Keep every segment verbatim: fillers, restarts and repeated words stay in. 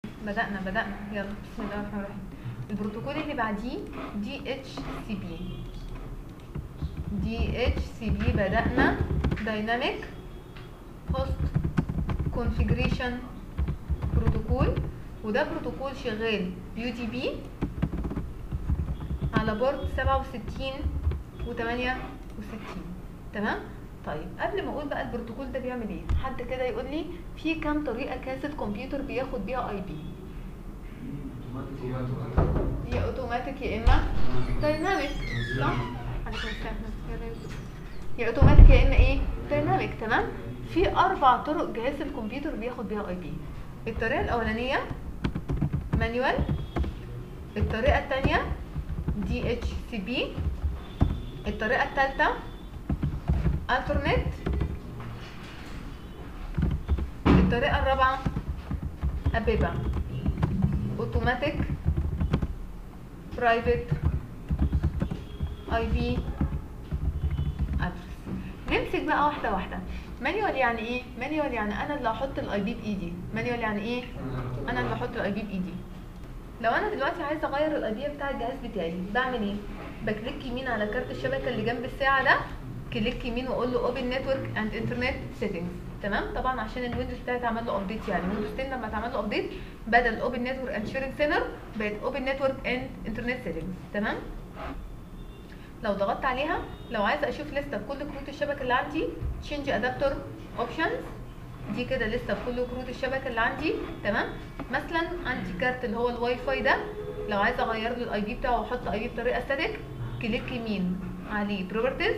بدأنا بدأنا يلا بسم الله الرحمن الرحيم. البروتوكول اللي بعديه دي اتش سي بي. دي اتش سي بي بدأنا دايناميك هوست كونفيجريشن بروتوكول، وده بروتوكول شغال يو دي بي على بورد سبعة وستين وتمانية وستين. تمام. طيب قبل ما اقول بقى البروتوكول ده بيعمل ايه، حد كده يقول لي في كام طريقه كاسه كمبيوتر بياخد بيها اي بي؟ يا اوتوماتيك يا اما دايناميك، صح؟ عليكم السلام. يا اوتوماتيك يا اما ايه؟ دايناميك. تمام. في اربع طرق جهاز الكمبيوتر بياخد بيها اي بي. الطريقه الاولانيه مانيوال، الطريقه الثانيه دي اتش سي بي، الطريقه الثالثه الترنت، الطريقه الرابعه ابيبا اوتوماتيك برايفت اي بي ادرس. نمسك بقى واحده واحده. مانيوال يعني ايه؟ مانيوال يعني انا اللي هحط الاي بي بايدي. مانيوال يعني ايه؟ انا اللي هحط الاي بي بايدي. لو انا دلوقتي عايزه اغير الاي بي بتاع الجهاز بتاعي بعمل ايه؟ بكليك يمين على كارت الشبكه اللي جنب الساعه ده، كليك يمين واقول له اوبن نتورك اند انترنت سيتنجز. تمام. طبعا عشان الويندوز بتاعي اتعمل له ابديت، يعني ويندوز عشرة لما اتعمل له ابديت بدل اوبن نتورك اند شيرنج سينر بقت اوبن نتورك اند انترنت سيتنجز. تمام. لو ضغطت عليها، لو عايزه اشوف لسته بكل كروت الشبكه اللي عندي، تشينج ادابتور اوبشنز، دي كده لسته بكل كروت الشبكه اللي عندي. تمام. مثلا عندي كارت اللي هو الواي فاي ده، لو عايزه اغير له الاي بي بتاعه واحط اي بي بطريقه ستاتيك، كليك يمين عليه بروبرتيز،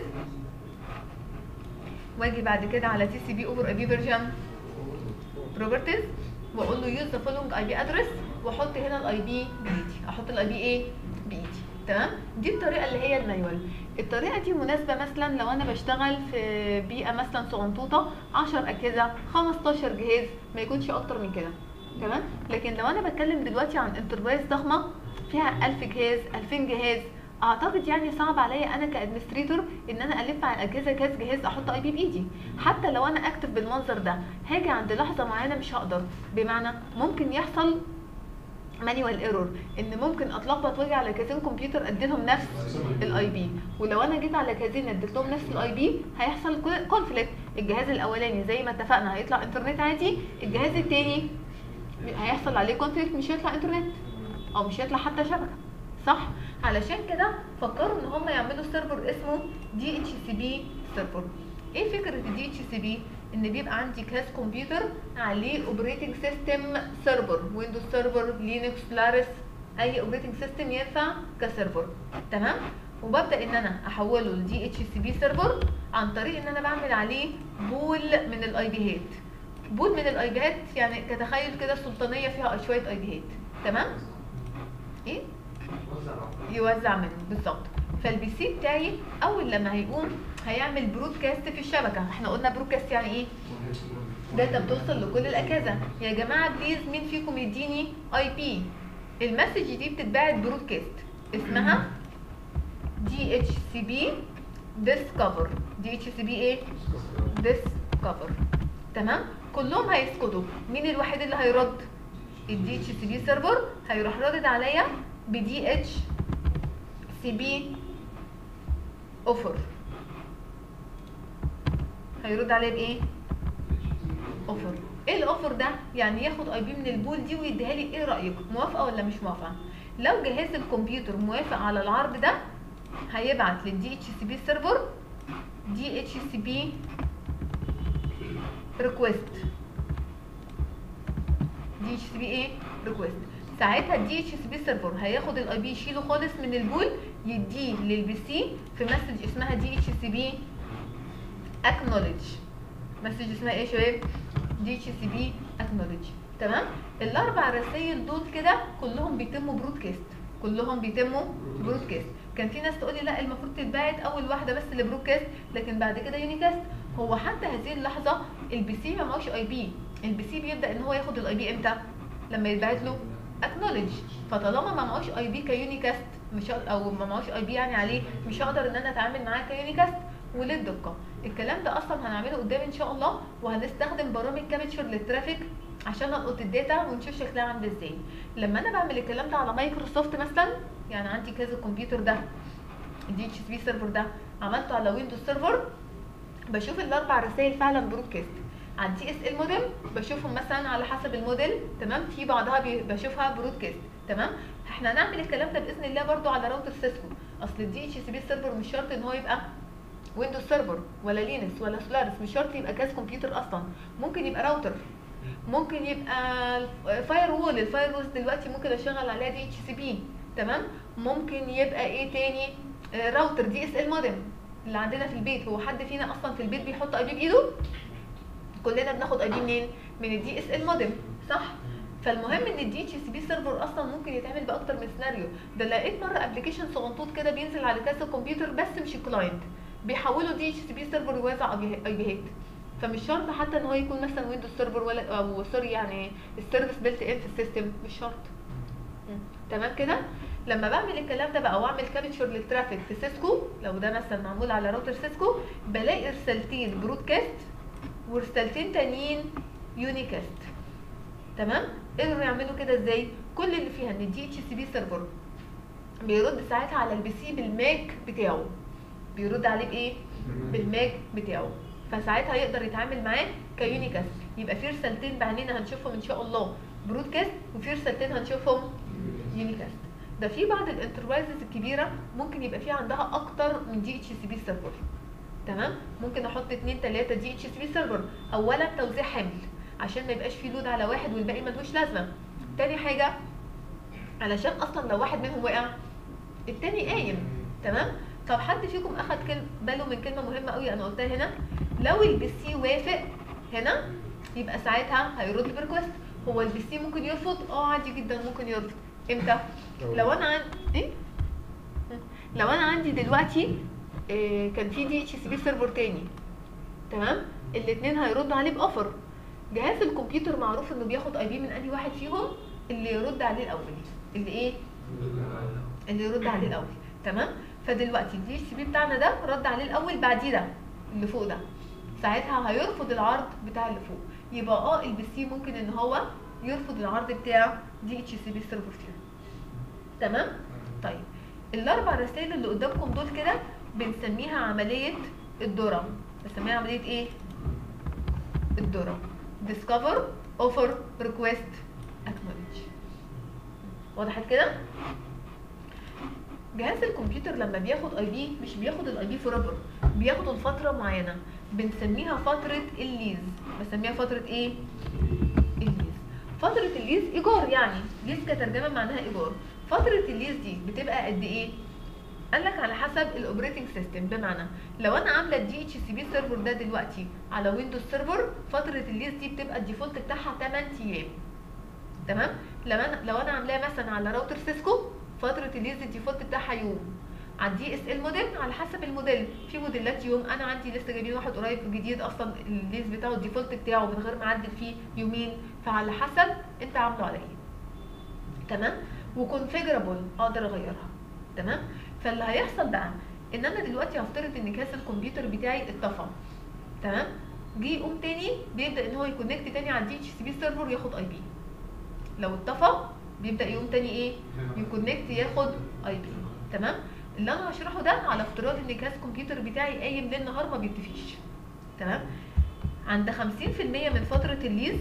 واجي بعد كده على تي سي بي اوفر اي بي فيرجن بروبرتيز، واقول له يوز ذا فولوينج اي بي ادرس، واحط هنا الاي بي بايدي، احط الاي بي ايه؟ بايدي. تمام. دي الطريقه اللي هي المانيوال. الطريقه دي مناسبه مثلا لو انا بشتغل في بيئه مثلا صغنطوطه عشرة اجهزه خمستاشر جهاز، ما يكونش اكتر من كده. تمام. لكن لو انا بتكلم دلوقتي عن انتربرايز ضخمه فيها ألف جهاز ألفين جهاز، اعتقد يعني صعب عليا انا كادمنستريتور ان انا الف على الاجهزه جهاز جهاز احط اي بي بايدي. حتى لو انا اكتف بالمنظر ده هاجي عند لحظه معينه مش هقدر، بمعنى ممكن يحصل مانيوال ايرور، ان ممكن اتلخبط واجي على كازين كمبيوتر اديلهم نفس الاي بي، ولو انا جيت على كازين اديت لهم نفس الاي بي هيحصل كونفليكت. الجهاز الاولاني زي ما اتفقنا هيطلع انترنت عادي، الجهاز الثاني هيحصل عليه كونفليكت مش هيطلع انترنت او مش هيطلع حتى شبكه، صح؟ علشان كده فكروا ان هم يعملوا سيرفر اسمه دي اتش سي بي سيرفر. ايه فكره الدي اتش سي بي؟ ان بيبقى عندي جهاز كمبيوتر عليه اوبريتنج سيستم سيرفر، ويندوز سيرفر، لينكس، سولاريس، اي اوبريتنج سيستم ينفع كسيرفر. تمام. وببدا ان انا احوله لدي اتش سي بي سيرفر عن طريق ان انا بعمل عليه بول من الاي بيهات. بول من الاي بيهات يعني كتخيل كده سلطانيه فيها شويه اي بيهات. تمام. ايه؟ يوزع منه بالظبط. فالبي سي بتاعي اول لما هيقوم هيعمل برودكاست في الشبكه. احنا قلنا برودكاست يعني ايه؟ داتا بتوصل لكل الاجهزه. يا جماعه بليز مين فيكم يديني اي بي؟ المسج دي بتتبعت برودكاست اسمها دي اتش سي بي ديسكفر. دي اتش سي بي ايه؟ ديسكفر. تمام. كلهم هيسكتوا، مين الوحيد اللي هيرد؟ الدي اتش سي بي سيرفر هيروح رادد عليا بدي اتش سي بي اوفر. هيرد عليا بايه؟ اوفر. ايه الاوفر ده؟ يعني ياخد اي بي من البول دي ويديها لي. ايه رايك؟ موافقه ولا مش موافقه؟ لو جهاز الكمبيوتر موافق على العرض ده هيبعت للدي اتش سي بي سيرفر دي اتش سي بي ريكويست. دي اتش سي بي ايه؟ ريكويست. ساعتها الدي اتش سي بي سيرفر هياخد الاي بي يشيله خالص من البول يديه للبي سي في مسج اسمها دي اتش سي بي اكنولج. مسج اسمها ايه يا شباب؟ دي اتش سي بي اكنولج. تمام. الاربع رسائل دول كده كلهم بيتموا برودكاست، كلهم بيتموا برودكاست. كان في ناس تقول لي لا المفروض تتبعت اول واحده بس لبرودكاست لكن بعد كده يونيكاست. هو حتى هذه اللحظه البي سي ما معهوش اي بي. البي سي بيبدا ان هو ياخد الاي بي امتى؟ لما يتبعت له اكنولج. فطالما ما معهوش اي بي كيونيكاست مش او ما معهوش اي بي يعني عليه مش هقدر ان انا اتعامل معاه كيونيكاست. وللدقه الكلام ده اصلا هنعمله قدام ان شاء الله، وهنستخدم برامج كابتشر للترافيك عشان القط الداتا ونشوف شكلها عامل ازاي. لما انا بعمل الكلام ده على مايكروسوفت مثلا، يعني عندي كذا الكمبيوتر ده الدي اتش سي بي سيرفر ده عملته على ويندوز سيرفر، بشوف الاربع رسائل فعلا برودكاست. على الدي اس ال موديل بشوفهم مثلا على حسب الموديل، تمام، في بعضها بشوفها برودكاست، تمام. احنا هنعمل الكلام ده باذن الله برضو على راوتر سيسكو. اصل الدي اتش سي بي سيرفر مش شرط ان هو يبقى ويندوز سيرفر ولا لينكس ولا سولاريس، مش شرط يبقى جهاز كمبيوتر اصلا، ممكن يبقى راوتر، ممكن يبقى فاير وول. الفاير وول دلوقتي ممكن اشغل عليها دي اتش سي بي، تمام. ممكن يبقى ايه تاني؟ راوتر دي اس ال مودم اللي عندنا في البيت. هو حد فينا اصلا في البيت بيحط اي بي بايده؟ كلنا بناخد اي بي منين؟ من الدي اس ال مودم، صح؟ فالمهم ان الدي اتش سي بي سيرفر اصلا ممكن يتعمل باكتر من سيناريو. ده لقيت مره ابلكيشن صغنطوط كده بينزل على كذا كمبيوتر بس مش كلاينت، بيحولوا دي اتش سي بي سيرفر يوزع اي بيهات. فمش شرط حتى ان هو يكون مثلا ويندوز سيرفر ولا او سوري يعني السيرفيس بيلت ان في السيستم، مش شرط. تمام كده؟ لما بعمل الكلام ده بقى واعمل كابتشر للترافيك في سيسكو، لو ده مثلا معمول على راوتر سيسكو، بلاقي رسالتين برودكاست ورسالتين تانيين يونيكاست، تمام. قدروا يعملوا كده ازاي؟ كل اللي فيها ان الدي اتش سي بي سيرفر بيرد ساعتها على البي سي بالماك بتاعه، بيرد عليه بايه؟ بالماك بتاعه، فساعتها يقدر يتعامل معاه كيونيكاست. يبقى في رسالتين بعينينا هنشوفهم ان شاء الله برودكاست، وفي رسالتين هنشوفهم يونيكاست. ده في بعض الانتربرايزز الكبيره ممكن يبقى في عندها اكتر من دي اتش سي بي سيرفر، تمام. ممكن احط اتنين تلاته دي اتش سي بي سيرفر. اولا توزيع حمل عشان ما يبقاش في لود على واحد والباقي ملوش لازمه. تاني حاجه علشان اصلا لو واحد منهم وقع التاني قايم، تمام. طب حد فيكم اخد باله من كلمه مهمه قوي انا قلتها هنا؟ لو البي سي وافق هنا يبقى ساعتها هيرد بريكوست. هو البي سي ممكن يرفض؟ اه عادي جدا ممكن يرفض. امتى؟ لو انا عندي ايه؟ لو انا عندي دلوقتي إيه كان في دي اتش سي بي سيرفر تاني، تمام، الاثنين هيردوا عليه باوفر. جهاز الكمبيوتر معروف انه بياخد اي بي من انهي واحد فيهم؟ اللي يرد عليه الاول، اللي ايه؟ اللي يرد عليه الاول، تمام. فدلوقتي الدي اتش سي بي بتاعنا ده رد عليه الاول، بعديه ده اللي فوق ده، ساعتها هيرفض العرض بتاع اللي فوق. يبقى اه البي سي ممكن ان هو يرفض العرض بتاع دي اتش سي بي سيرفر فيه، تمام. طيب الاربع رسائل اللي قدامكم دول كده بنسميها عمليه الدورة. بنسميها عمليه ايه؟ الدورة. discover offer request acknowledge. وضحت كده؟ جهاز الكمبيوتر لما بياخد اي بي مش بياخد الاي بي فور ايفر، بياخده لفتره معينه بنسميها فتره الليز. بسميها فتره ايه؟ الليز. فتره الليز ايجار، يعني ليز كترجمه معناها ايجار. فتره الليز دي بتبقى قد ايه؟ قال لك على حسب الاوبريتنج سيستم. بمعنى لو انا عامله الدي اتش سي بي سيرفر ده دلوقتي على ويندوز سيرفر، فتره الليز دي بتبقى الديفولت بتاعها تمن ايام، تمام. لو انا لو انا عاملاها مثلا على راوتر سيسكو، فتره الليز الديفولت بتاعها يوم. على الدي اس ال موديل على حسب الموديل، في موديلات يوم، انا عندي لسه جايبين واحد قريب جديد اصلا الليز بتاعه الديفولت بتاعه من غير ما اعدل فيه يومين، فعلى حسب انت عامله على ايه، تمام. وكونفيجرابل اقدر اغيرها، تمام. فاللي هيحصل بقى ان انا دلوقتي هفترض ان كاس الكمبيوتر بتاعي اتطفى، تمام. جه يقوم تاني بيبدا ان هو يكونكت تاني على الدي اتش سي بي سيرفر ياخد اي بي. لو اتطفى بيبدا يقوم تاني ايه؟ يكونكت ياخد اي بي، تمام. اللي انا هشرحه ده على افتراض ان كاس الكمبيوتر بتاعي قايم ليل نهار ما بيطفيش، تمام. عند خمسين في المية من فتره الليز،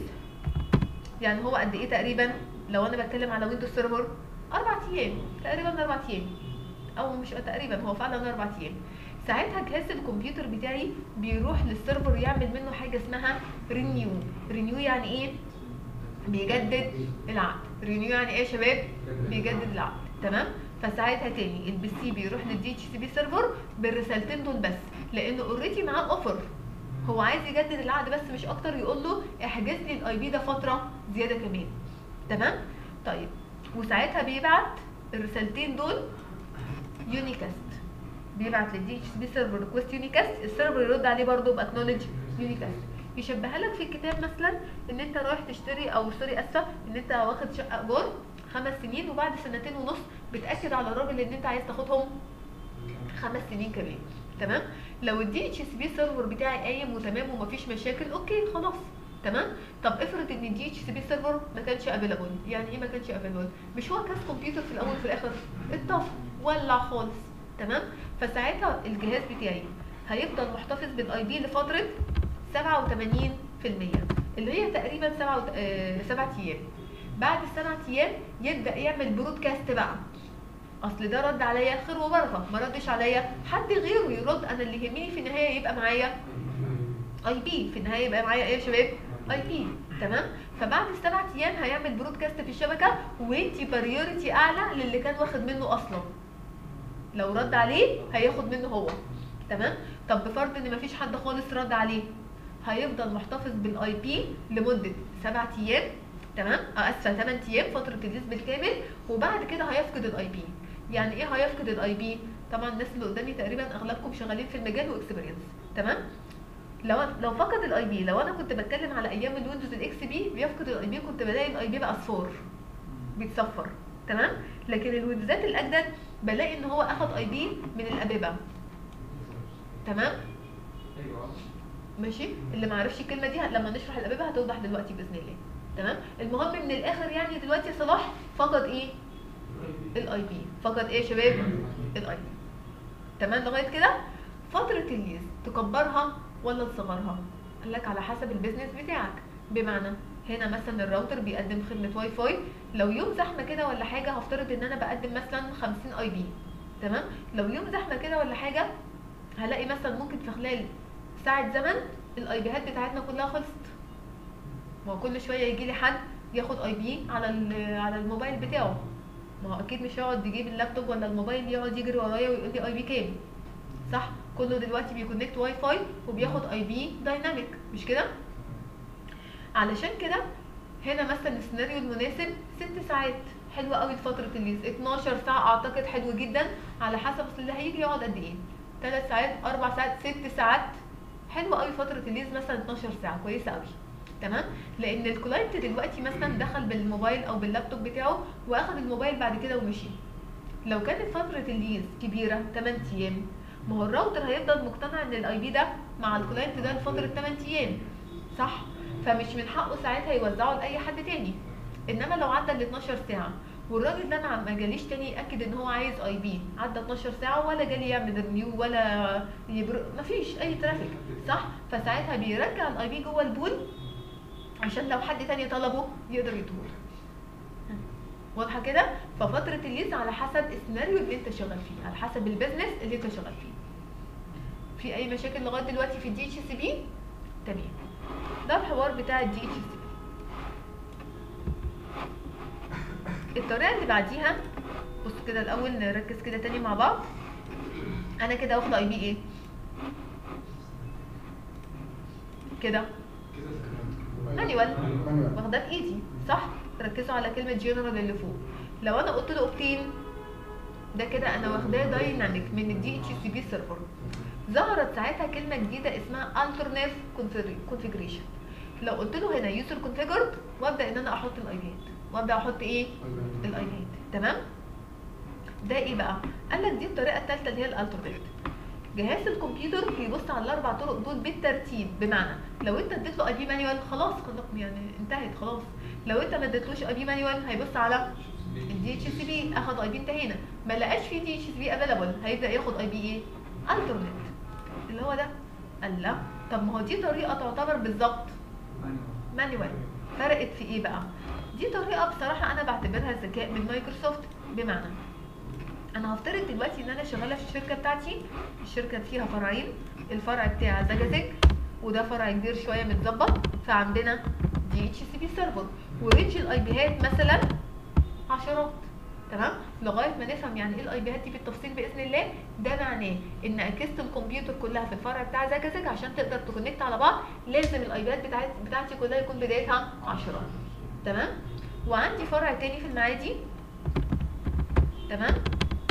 يعني هو قد ايه تقريبا؟ لو انا بتكلم على ويندوز سيرفر اربع ايام تقريبا، اربع ايام او مش تقريبا، هو فعلا اربع ايام. ساعتها جهاز الكمبيوتر بتاعي بيروح للسيرفر يعمل منه حاجه اسمها رينيو. رينيو يعني ايه؟ بيجدد العقد. رينيو يعني ايه يا شباب؟ بيجدد العقد، تمام. فساعتها تاني البي سي بيروح للدي اتش سي بي سيرفر بالرسالتين دول بس، لانه اوريدي معاه اوفر، هو عايز يجدد العقد بس مش اكتر، يقول له احجز لي الاي بي ده فتره زياده كمان، تمام. طيب وساعتها بيبعت الرسالتين دول يونيكاست، بيبعت للدي اتش سي بي سيرفر ريكوست يونيكاست، السيرفر يرد عليه برده باكنولج يونيكاست. يشبهها لك في الكتاب مثلا ان انت رايح تشتري، او سوري اسفه، ان انت واخد شقه ايجار خمس سنين وبعد سنتين ونص بتاكد على الراجل ان انت عايز تاخدهم خمس سنين كمان، تمام. لو الدي اتش سي بي سيرفر بتاعي قايم وتمام ومفيش مشاكل، اوكي خلاص تمام. طب افرض ان الدي اتش سي بي سيرفر ما كانش افيلابل. يعني ايه ما كانش افيلابل؟ مش هو كاس كمبيوتر في الاول وفي الاخر اتطفى ولع خالص. تمام. فساعتها الجهاز بتاعي هيفضل محتفظ بالاي بي لفتره سبعة وتمانين في المية اللي هي تقريبا سبعة وت... آه... سبعة ايام. بعد السبع ايام يبدا يعمل برودكاست بقى. اصل ده رد عليا خير وبركه، ما ردش عليا حد غيره يرد. انا اللي يهمني في النهايه يبقى معايا اي بي، في النهايه يبقى معايا ايه يا شباب؟ اي بي. تمام. فبعد السبع ايام هيعمل برودكاست في الشبكه ويدي بريورتي اعلى للي كان واخد منه اصلا. لو رد عليه هياخد منه هو. تمام. طب بفرض ان مفيش حد خالص رد عليه، هيفضل محتفظ بالاي بي لمده سبع ايام. تمام. اسفه تمن ايام، فتره الليز بالكامل، وبعد كده هيفقد الاي بي. يعني ايه هيفقد الاي بي؟ طبعا الناس اللي قدامي تقريبا اغلبكم شغالين في المجال واكسبيرينس. تمام. لو لو فقد الاي بي، لو انا كنت بتكلم على ايام الويندوز الاكس بي بيفقد الاي بي، كنت بلاقي الاي بي باصفار بيتصفر. تمام. لكن الويندوزات الاجدد بلاقي ان هو اخد اي بي من الابيبه. تمام. ماشي. اللي ما عرفش الكلمه دي لما نشرح الابيبه هتوضح دلوقتي باذن الله. تمام. المهم من الاخر يعني دلوقتي صلاح فقد ايه؟ الاي بي. فقد ايه يا شباب؟ الاي بي. تمام لغايه كده. فتره الليز تكبرها ولا تصغرها؟ قال لك على حسب البيزنس بتاعك. بمعنى هنا مثلا الراوتر بيقدم خدمه واي فاي، لو يوم زحمه كده ولا حاجه هفترض ان انا بقدم مثلا خمسين اي بي. تمام. لو يوم زحمه كده ولا حاجه هلاقي مثلا ممكن في خلال ساعه زمن الاي بيات بتاعتنا كلها خلصت. ما هو كل شويه يجي لي حد ياخد اي بي على على الموبايل بتاعه، ما هو اكيد مش هيقعد يجيب اللابتوب ولا الموبايل يقعد يجري ورايا ويقول لي اي بي كام. صح؟ كله دلوقتي بيكونكت واي فاي وبياخد اي بي دايناميك، مش كده؟ علشان كده هنا مثلا السيناريو المناسب ست ساعات. حلوه قوي فتره الليز. اتناشر ساعه اعتقد حلو جدا، على حسب اللي هيجي يقعد قد ايه. ثلاث ساعات، اربع ساعات، ست ساعات. حلوه قوي فتره الليز مثلا اتناشر ساعه، كويسه قوي. تمام. لان الكلاينت دلوقتي مثلا دخل بالموبايل او باللابتوب بتاعه واخد الموبايل بعد كده ومشي. لو كانت فتره الليز كبيره تمن ايام، ما هو الراوتر هيفضل مقتنع ان الاي بي ده مع الكلاينت ده لفتره تمن ايام. صح؟ فمش من حقه ساعتها يوزعه لاي حد تاني. انما لو عدى ال اتناشر ساعه والراجل ده ما جاليش تاني ياكد ان هو عايز اي بي، عدى اتناشر ساعه ولا جالي يعمل رينيو ولا يبر... مفيش اي ترافيك. صح؟ فساعتها بيرجع الاي بي جوه البول عشان لو حد تاني طلبه يقدر يدور. واضحه كده؟ ففتره الليز على حسب السيناريو اللي انت شغال فيه، على حسب البيزنس اللي انت شغال فيه. في اي مشاكل لغايه دلوقتي في الدي اتش سي بي؟ تمام. ده الحوار بتاع الدي اتش سي بي. الطريقه اللي بعديها، بصوا كده الاول نركز كده تاني مع بعض. انا كده واخده اي بي ايه؟ كده مانيوال، واخداه بايدي. صح؟ ركزوا على كلمه جنرال اللي فوق. لو انا قلت له اوبتين، ده كده انا واخداه دايناميك من الدي اتش سي بي سيرفر. ظهرت ساعتها كلمه جديده اسمها alternate configuration. لو قلت له هنا user configured وابدا ان انا احط الاي بيات، وابدا احط ايه؟ الاي بيات. تمام. ده ايه بقى؟ قال لك دي الطريقه الثالثه اللي هي الالترنيت. جهاز الكمبيوتر بيبص على الاربع طرق دول بالترتيب. بمعنى لو انت اديت له اي بي مانيوال خلاص يعني انتهت خلاص. لو انت ما اديتلوش اي بي مانيوال هيبص على الدي اتش سي بي، اخد اي بي انتهينا. ما لقاش في دي اتش سي بي افيلابل هيبدا ياخد اي بي ايه؟ الترنيت اللي هو ده. قال لا، طب ما هو دي طريقه تعتبر بالظبط مانيوال. فرقت في ايه بقى؟ دي طريقه بصراحه انا بعتبرها ذكاء من مايكروسوفت. بمعنى انا هفترض دلوقتي ان انا شغاله في الشركه بتاعتي، الشركه فيها فرعين، الفرع بتاع زجاجيج وده فرع كبير شويه متظبط، فعندنا دي اتش سي بي سيرفر ورينج الاي بيات مثلا عشرات. تمام. لغايه ما نفهم يعني ايه الاي بيات دي بالتفصيل باذن الله. ده معناه ان اجهزه الكمبيوتر كلها في الفرع بتاع زجاجيج عشان تقدر تكونكت على بعض لازم الاي بيات بتاعت بتاعتي كلها يكون بدايتها عشرات. تمام. وعندي فرع تاني في المعادي. تمام.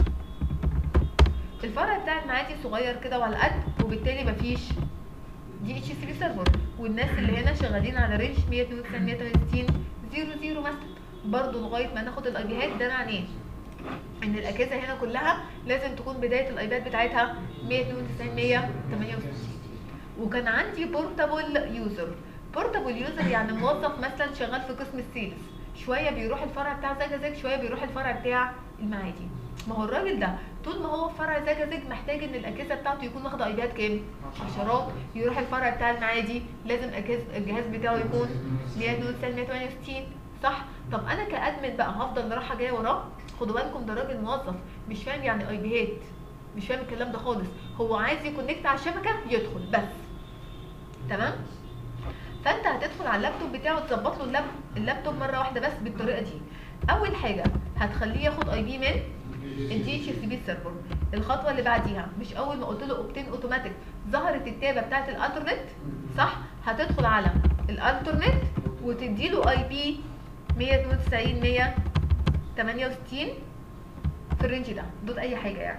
الفرع بتاع المعادي صغير كده وعلى قد، وبالتالي مفيش دي اتش سي بي سيرفر. والناس اللي هنا شغالين على رينج مية اتنين وتسعين مية تمانية وستين صفر صفر مثلا برضه لغايه ما ناخد الاي بيات. ده معناه ان الاجهزه هنا كلها لازم تكون بدايه الاي بيات بتاعتها مية اتنين وتسعين مية تمانية وستين. وكان عندي بورتابل يوزر. بورتابل يوزر يعني موظف مثلا شغال في قسم السيلز، شويه بيروح الفرع بتاع زجاجيج، شويه بيروح الفرع بتاع المعادي. ما هو الراجل ده طول ما هو في فرع زجاجيج محتاج ان الاجهزه بتاعته يكون واخده اي بيات كام؟ عشرات. يروح الفرع بتاع المعادي لازم أجهزة الجهاز بتاعه يكون مية واتنين وتسعين مية وتمانية وستين، صح؟ طب انا كادمن بقى هفضل رايحه جايه وراه؟ خدوا بالكم ده راجل موظف مش فاهم يعني اي بيات، مش فاهم الكلام ده خالص، هو عايز يكونكت على الشبكه يدخل بس. تمام؟ فانت هتدخل على اللابتوب بتاعه تظبط له اللاب اللابتوب مره واحده بس بالطريقه دي. اول حاجه هتخليه ياخد اي بي من الدي اتش سي بي سيرفر. الخطوه اللي بعديها مش اول ما قلت له اوبتين اوتوماتيك ظهرت التابه بتاعت الالترنت، صح؟ هتدخل على الالترنت وتدي له اي بي مية واتنين وتسعين مية وتمانية وستين في الرينج ده، دوت اي حاجه يعني.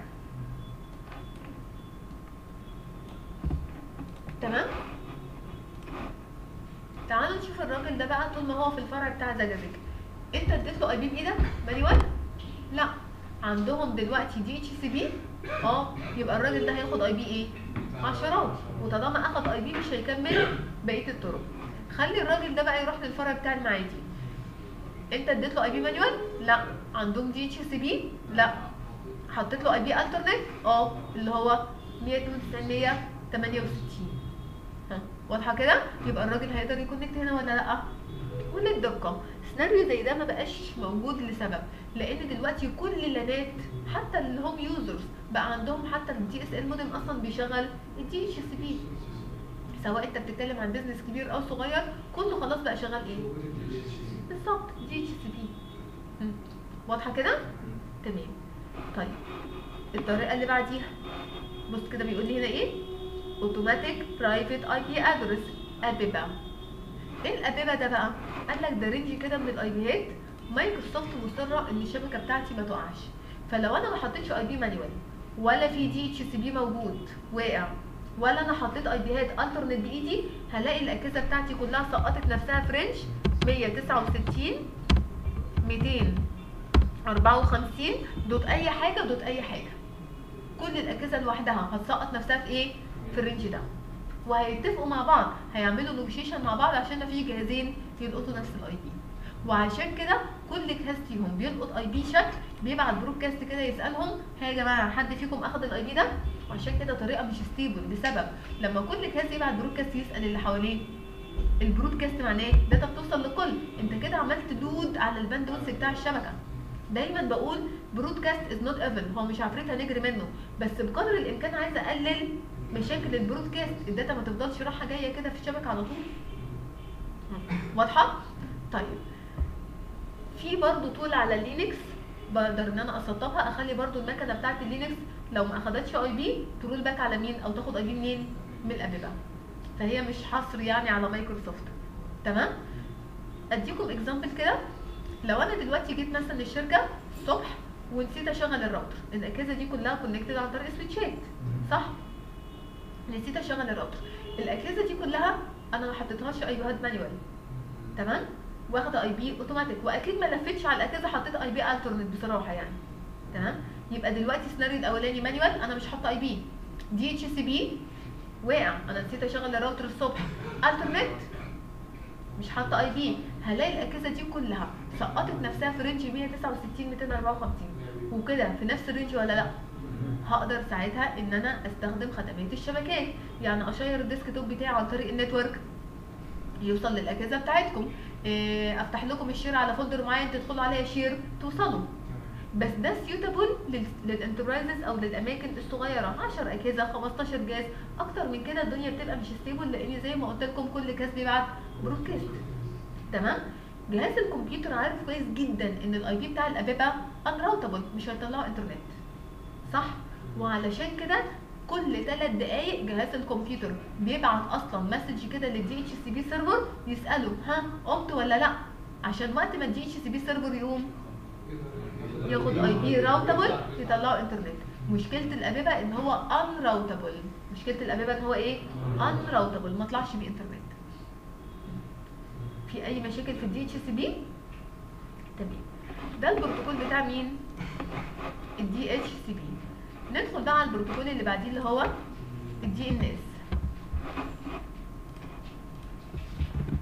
تمام؟ تعالوا نشوف الراجل ده بقى طول ما هو في الفرع بتاع زجاجيج. انت اديت له اي بي بايدك مانيوال؟ لا، عندهم دلوقتي دي اتش سي بي، اه يبقى الراجل ده هياخد اي بي ايه؟ عشرات، وطالما اخد اي بي مش هيكمل بقيه الطرق. خلي الراجل ده بقى يروح للفرع بتاع المعادي. انت اديت له اي بي مانيوال؟ لا. عندهم دي اتش سي بي؟ لا. حطيت له اي بي الترنت؟ اه اللي هو مية واتنين وتسعين مية وتمانية وستين. ها واضحه كده؟ يبقى الراجل هيقدر يكونكت هنا ولا لا؟ وللدقه سيناريو زي ده ما بقاش موجود لسبب، لان دلوقتي كل اللانات حتى الهوم يوزرز بقى عندهم حتى الدي اس ال مودم اصلا بيشغل الدي اتش سي بي، سواء انت بتتكلم عن بيزنس كبير او صغير كله خلاص بقى شغال ايه؟ بالظبط دي اتش سي بي. واضحه كده؟ تمام. طيب الطريقه اللي بعديها بص كده بيقول لي هنا ايه؟ اوتوماتيك برايفت اي بي ادرس ابيبا. ايه الابيبا ده بقى؟ قال لك ده رينج كده من الاي بيات مايكروسوفت مصره ان الشبكه بتاعتي ما تقعش، فلو انا ما حطيتش اي بي مانيوال ولا في دي اتش سي بي موجود واقع ولا انا حطيت اي بيات الترنت بايدي، هلاقي الاجهزه بتاعتي كلها سقطت نفسها في رينج مية وتسعة وستين ميتين واربعة وخمسين دوت اي حاجه دوت اي حاجه. كل الاجهزه لوحدها هتسقط نفسها في ايه؟ في الرينج ده، وهيتفقوا مع بعض هيعملوا نوجيشن مع بعض عشان ما فيش جهازين يلقطوا نفس الاي بي. وعشان كده كل جهاز فيهم بيلقط اي بي شكل بيبعت برودكاست كده يسالهم ها يا جماعه حد فيكم اخد الاي بي ده؟ وعشان كده طريقه مش ستيبل لسبب لما كل جهاز يبعت برودكاست يسال اللي حواليه، البرودكاست معناه داتا بتوصل لكل، انت كده عملت لود على الباندويث بتاع الشبكه. دايما بقول برودكاست از نوت ايفل، هو مش عفريت هنجري منه، بس بقدر الامكان عايزه اقلل مشاكل البرودكاست، الداتا ما تفضلش رايحه جايه كده في الشبكه على طول. واضحه؟ طيب في برضو تول على اللينكس بقدر ان انا اسطبها، اخلي برضو المكنه بتاعت اللينكس لو ما اخدتش اي بي ترول باك على مين او تاخد اي بي منين؟ من الابيبا. فهي مش حصر يعني على مايكروسوفت. تمام؟ اديكم اكزامبل كده. لو انا دلوقتي جيت مثلا الشركه الصبح ونسيت اشغل الراوتر، الاجهزه دي كلها كونكتد عن طريق سويتشات، صح؟ نسيت اشغل الراوتر، الاجهزه دي كلها انا ما حطيتهاش اي بيات مانيوال، تمام؟ واخده اي بي اوتوماتيك، واكيد ما لفتش على الاجهزه حطيت اي بي الترنت بصراحه يعني. تمام؟ يبقى دلوقتي السيناريو الاولاني مانيوال انا مش حاطه اي بي، دي اتش سي بي وقع انا نسيت اشغل الراوتر الصبح، الترنت مش حاطه اي بي، هلاقي الاجهزه دي كلها سقطت نفسها في رينج مية وتسعة وستين ميتين واربعة وخمسين وكده في نفس الرينج ولا لا؟ هقدر ساعتها ان انا استخدم خدمات الشبكات، يعني اشير الديسك توب بتاعي عن طريق النتورك يوصل للاجهزه بتاعتكم، افتح لكم الشير على فولدر معين تدخلوا عليها شير توصلوا. بس ده سيوتابل للانتربرايزز او للاماكن الصغيره، عشرة اجهزه خمستاشر جهاز، اكتر من كده الدنيا بتبقى مش ستيبل، لان زي ما قلت لكم كل جهاز بيبعت برودكاست. تمام؟ جهاز الكمبيوتر عارف كويس جدا ان الاي بي بتاع الابيبا ان راوتابل مش هيطلعوا انترنت، صح؟ وعلشان كده كل ثلاث دقايق جهاز الكمبيوتر بيبعت اصلا مسج كده للدي اتش سي بي سيرفر يساله ها قمت ولا لا، عشان وقت ما الدي اتش سي بي سيرفر يقوم ياخد اي بي راوتابل يطلعوا انترنت. مشكله الابيبا ان هو ان راوتابل، مشكله الابيبا ان هو ايه؟ ان راوتابل ما طلعش بيه انترنت. في اي مشاكل في الدي اتش سي بي؟ تمام. ده البروتوكول بتاع مين؟ الدي اتش سي بي. ندخل بقى على البروتوكول اللي بعديه اللي هو الدي ان اس.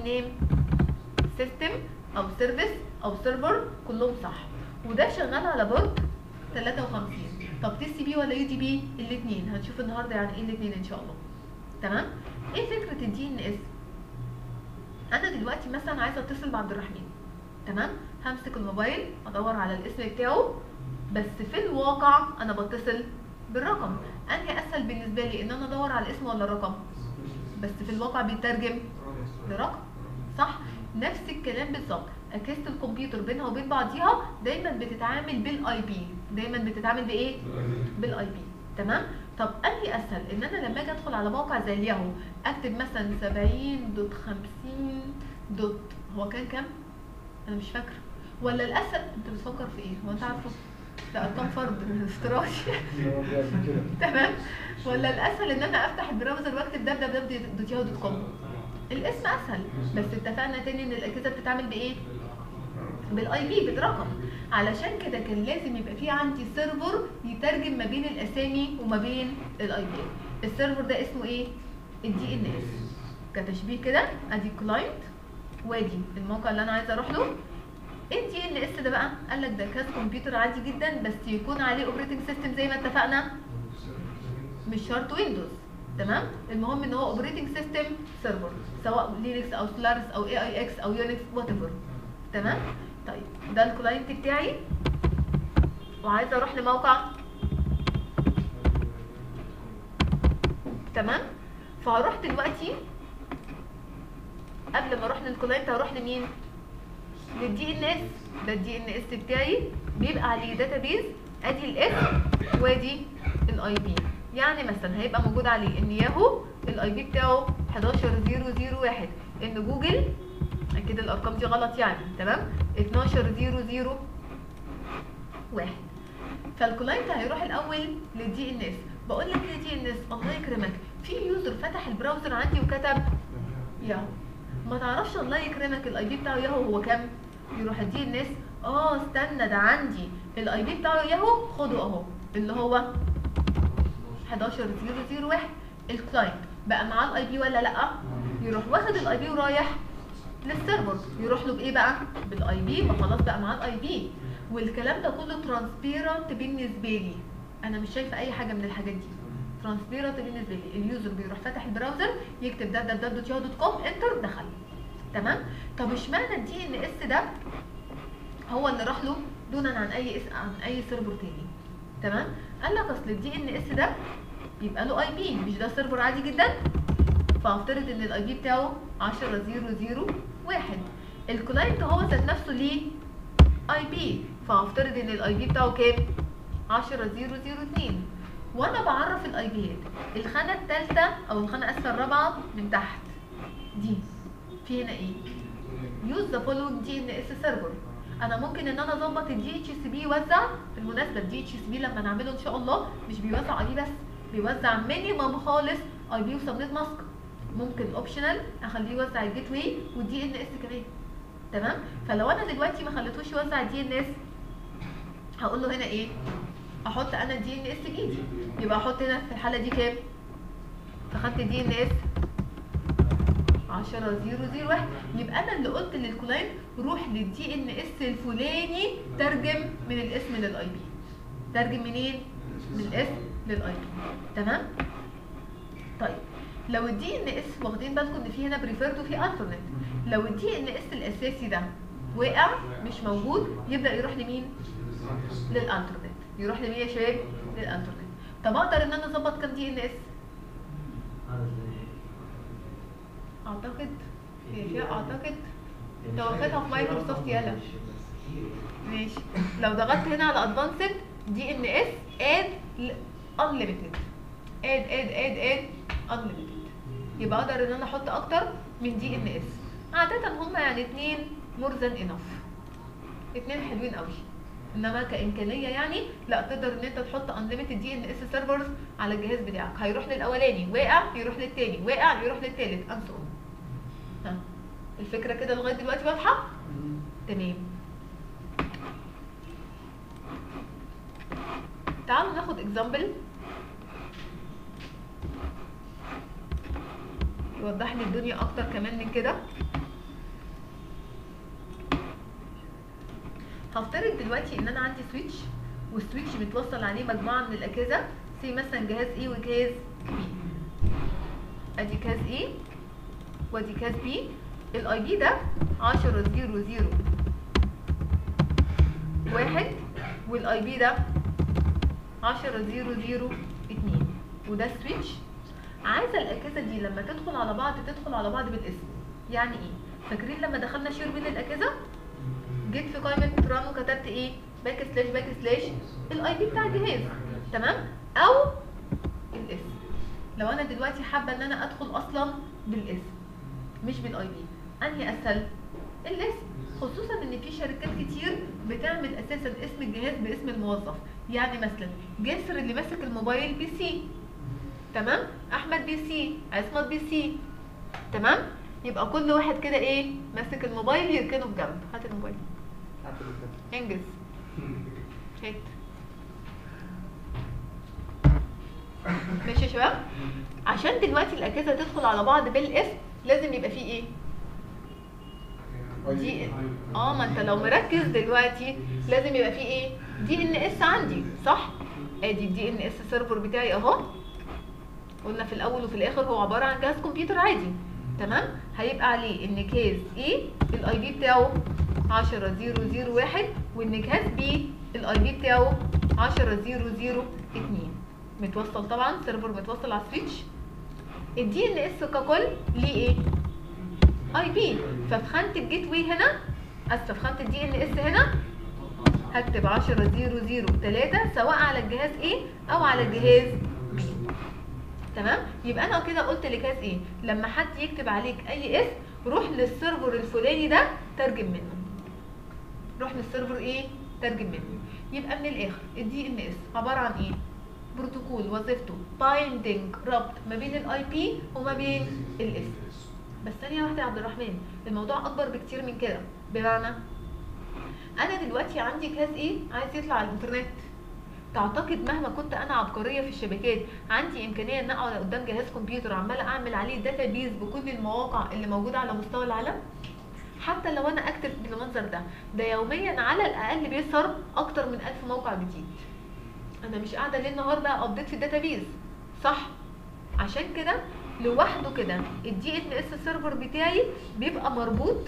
نيم سيستم او سيرفيس او سيرفر كلهم صح، وده شغال على بورد تلاتة وخمسين. طب تي سي بي ولا يو دي بي؟ الاثنين. هنشوف النهارده يعني ايه الاثنين ان شاء الله. تمام. ايه فكره الدي ان اس؟ انا دلوقتي مثلا عايزه اتصل بعبد الرحمن، تمام؟ همسك الموبايل ادور على الاسم بتاعه، بس في الواقع انا بتصل بالرقم. انهي اسهل بالنسبه لي، ان انا ادور على الاسم ولا الرقم؟ بس في الواقع بيترجم لرقم، صح؟ نفس الكلام بالظبط. اجهزه الكمبيوتر بينها وبين بعضيها دايما بتتعامل بالاي بي، دايما بتتعامل بايه؟ بالاي بي. تمام. طب انهي اسهل، ان انا لما اجي ادخل على موقع زي الياهو اكتب مثلا سبعين دوت خمسين دوت هو كان كام؟ انا مش فاكره. ولا الاسهل، انت بتفكر في ايه؟ هو انت عارفه؟ ده ارقام فرد افتراضي. تمام. ولا الاسهل ان انا افتح البراوزر واكتب دبليو دبليو دبليو دوت ياهو دوت كوم؟ الاسم اسهل، بس اتفقنا تاني ان الاجهزه بتتعامل بايه؟ بالاي بي، بالرقم. علشان كده كان لازم يبقى في عندي سيرفر يترجم ما بين الاسامي وما بين الاي بي. السيرفر ده اسمه ايه؟ الدي ان اس. كتشبيه كده، ادي كلاينت وادي الموقع اللي انا عايزه اروح له. الدي ان اس ده بقى قال لك ده كاس كمبيوتر عادي جدا، بس يكون عليه اوبريتنج سيستم زي ما اتفقنا، مش شرط ويندوز. تمام. المهم ان هو اوبريتنج سيستم سيرفر، سواء لينكس او سولارس او اي اي اكس او يونكس وات ايفر. تمام. طيب ده الكلاينت بتاعي وعايزه اروح لموقع، تمام. فهروح دلوقتي قبل ما اروح للكلاينت هروح لمين؟ للدي ان اس. ده الدي ان اس بتاعي بيبقى عليه داتابيز، ادي الاسم وادي الاي بي. يعني مثلا هيبقى موجود عليه ان ياهو الاي بي بتاعه حداشر صفر صفر واحد، ان جوجل اكيد الارقام دي غلط يعني، تمام، اتناشر صفر صفر واحد. فالكلاينت هيروح الاول للدي ان اس. بقول لك يا دي ان اس الله يكرمك، في يوزر فتح البراوزر عندي وكتب ياهو، ما تعرفش الله يكرمك الاي بي بتاعه ياهو هو كام؟ يروح الدي ان اس اه استنى ده عندي الاي بي بتاعه ياهو، خده اهو اللي هو حداشر صفر صفر واحد. الكلاينت بقى معاه الاي بي ولا لا؟ يروح واخد الاي بي ورايح للسيرفر، يروح له بايه بقى؟ بالاي بي، ما خلاص بقى معاه الاي بي. والكلام ده كله ترانسبيرنت بالنسبه لي، انا مش شايفه اي حاجه من الحاجات دي. ترانسبيرنت بالنسبه لي، اليوزر بيروح فاتح البراوزر يكتب دبليو دبليو دبليو دوت ياهو دوت كوم، انتر، دخل. تمام. طب اشمعنى الدي ان اس ده هو اللي راح له دونا عن اي اس عن اي سيرفر تاني؟ تمام. قال لك اصل الدي ان اس ده بيبقى له اي بي، مش ده سيرفر عادي جدا، فافترض ان الاي بي بتاعه عشرة صفر صفر واحد. الكلاينت هو ذات نفسه ليه اي بي، فافترض ان الاي بي بتاعه كام؟ عشرة صفر صفر اتنين. وانا بعرف الاي بيات، الخانه الثالثه او الخانه اسفل الرابعه من تحت دي في هنا ايه؟ يوز ذا فولوينج دي ان اس سيرفر. انا ممكن ان انا اظبط الدي اتش سي بي يوزع. بالمناسبه الدي اتش سي بي لما نعمله ان شاء الله مش بيوزع اي بي بس، بيوزع مينيمم خالص اي بي وسبنت ماسك. ممكن اوبشنال اخليه يوزع الجيت واي والدي ان اس كمان. تمام. فلو انا دلوقتي ما خليتوش يوزع الدي ان اس هقول له هنا ايه؟ احط انا الدي ان اس بايدي، يبقى احط هنا في الحاله دي كام؟ فخدت دي ان اس عشرة صفر صفر واحد، يبقى انا اللي قلت للكلاينت روح للدي ان اس الفلاني ترجم من الاسم للاي بي. ترجم منين؟ من الاسم للاي بي. تمام. طيب لو الدي ان اس واخدين بالكم ان في هنا بريفيرد وفي الترنت، لو الدي ان اس الاساسي ده وقع مش موجود يبدا يروح لمين؟ للالترنت. يروح لمين يا شباب؟ للالترنت. طب اقدر ان انا اظبط كام دي ان اس؟ اعتقد هي فيها اعتقد انت واخدها في مايكروسوفت. يلا ماشي. لو ضغطت هنا على ادفانسد دي ان اس اد انليميتد، اد اد اد اد انليميتد، يبقى اقدر ان انا احط اكتر من دي ان اس. عاده هم يعني اتنين مور ذان انف، اتنين حلوين قوي. انما كامكانيه يعني لا، تقدر ان انت تحط انليميتد دي ان اس سيرفرز على الجهاز بتاعك. هيروح للاولاني واقع يروح للتاني، واقع يروح للتالت، انسو. ها الفكره كده لغايه دلوقتي واضحه؟ تمام. تعالوا ناخد اكزامبل يوضح لي الدنيا اكتر كمان من كده. هفترض دلوقتي ان انا عندي سويتش، والسويتش متوصل عليه مجموعه من الاجهزه، زي مثلا جهاز ايه وجهاز بي. ادي كاس ايه وادي كاس بي. الاي بي ده عشرة صفر صفر واحد، والاي بي ده عشرة صفر صفر اتنين، وده السويتش. عايزه الاجهزه دي لما تدخل على بعض تدخل على بعض بالاسم. يعني ايه؟ فاكرين لما دخلنا شير بين الاجهزه جيت في قائمه ران وكتبت ايه؟ باك سلاش باك سلاش الاي بي بتاع الجهاز، تمام؟ او الاسم. لو انا دلوقتي حابه ان انا ادخل اصلا بالاسم مش بالاي بي، انهي اسهل؟ الاسم، خصوصا ان في شركات كتير بتعمل اساسا اسم الجهاز باسم الموظف. يعني مثلا جاسر اللي ماسك الموبايل بي سي، تمام؟ احمد بي سي، عصمت بي سي، تمام؟ يبقى كل واحد كده ايه ماسك الموبايل يركنه بجنب. هات الموبايل انجز. هات. ماشي يا شباب؟ عشان دلوقتي الاجهزه تدخل على بعض بالاسم لازم يبقى فيه ايه؟ دي اه ما انت لو مركز دلوقتي لازم يبقى فيه ايه؟ دي ان اس عندي، صح؟ ادي الدي ان اس سيرفر بتاعي اهو. قلنا في الاول وفي الاخر هو عباره عن جهاز كمبيوتر عادي، تمام؟ هيبقى عليه ان كيس ايه الاي بي بتاعه عشرة صفر صفر واحد، وان كاس بي الاي بي بتاعه عشرة صفر صفر اتنين. متوصل طبعا، سيرفر متوصل على السويتش. الدي ان اس ككل ليه ايه؟ اي بي. ففي خانه الجيت واي هنا، اسفه في خانه الدي ان اس هنا هكتب عشرة صفر صفر تلاتة سواء على الجهاز ايه او على الجهاز بي، تمام؟ يبقى انا كده قلت لكاس ايه لما حد يكتب عليك اي اسم روح للسيرفر الفلاني ده ترجم منه. روح للسيرفر ايه؟ ترجم منه. يبقى من الاخر الدي ان اس عباره عن ايه؟ بروتوكول وظيفته بايندنج، ربط ما بين الاي بي وما بين الاسم. بس ثانيه واحده يا عبد الرحمن، الموضوع اكبر بكتير من كده. بمعنى انا دلوقتي عندي كاس ايه عايز يطلع على الانترنت. تعتقد مهما كنت انا عبقريه في الشبكات عندي امكانيه ان اقعد قدام جهاز كمبيوتر عماله اعمل عليه داتابيز بكل المواقع اللي موجوده على مستوى العالم؟ حتى لو انا اكتب بالمنظر ده، ده يوميا على الاقل بيظهر اكتر من ألف موقع جديد. انا مش قاعده ليل نهار بقى ابديت في الداتابيز، صح؟ عشان كده لوحده كده الدي ان اس سيرفر بتاعي بيبقى مربوط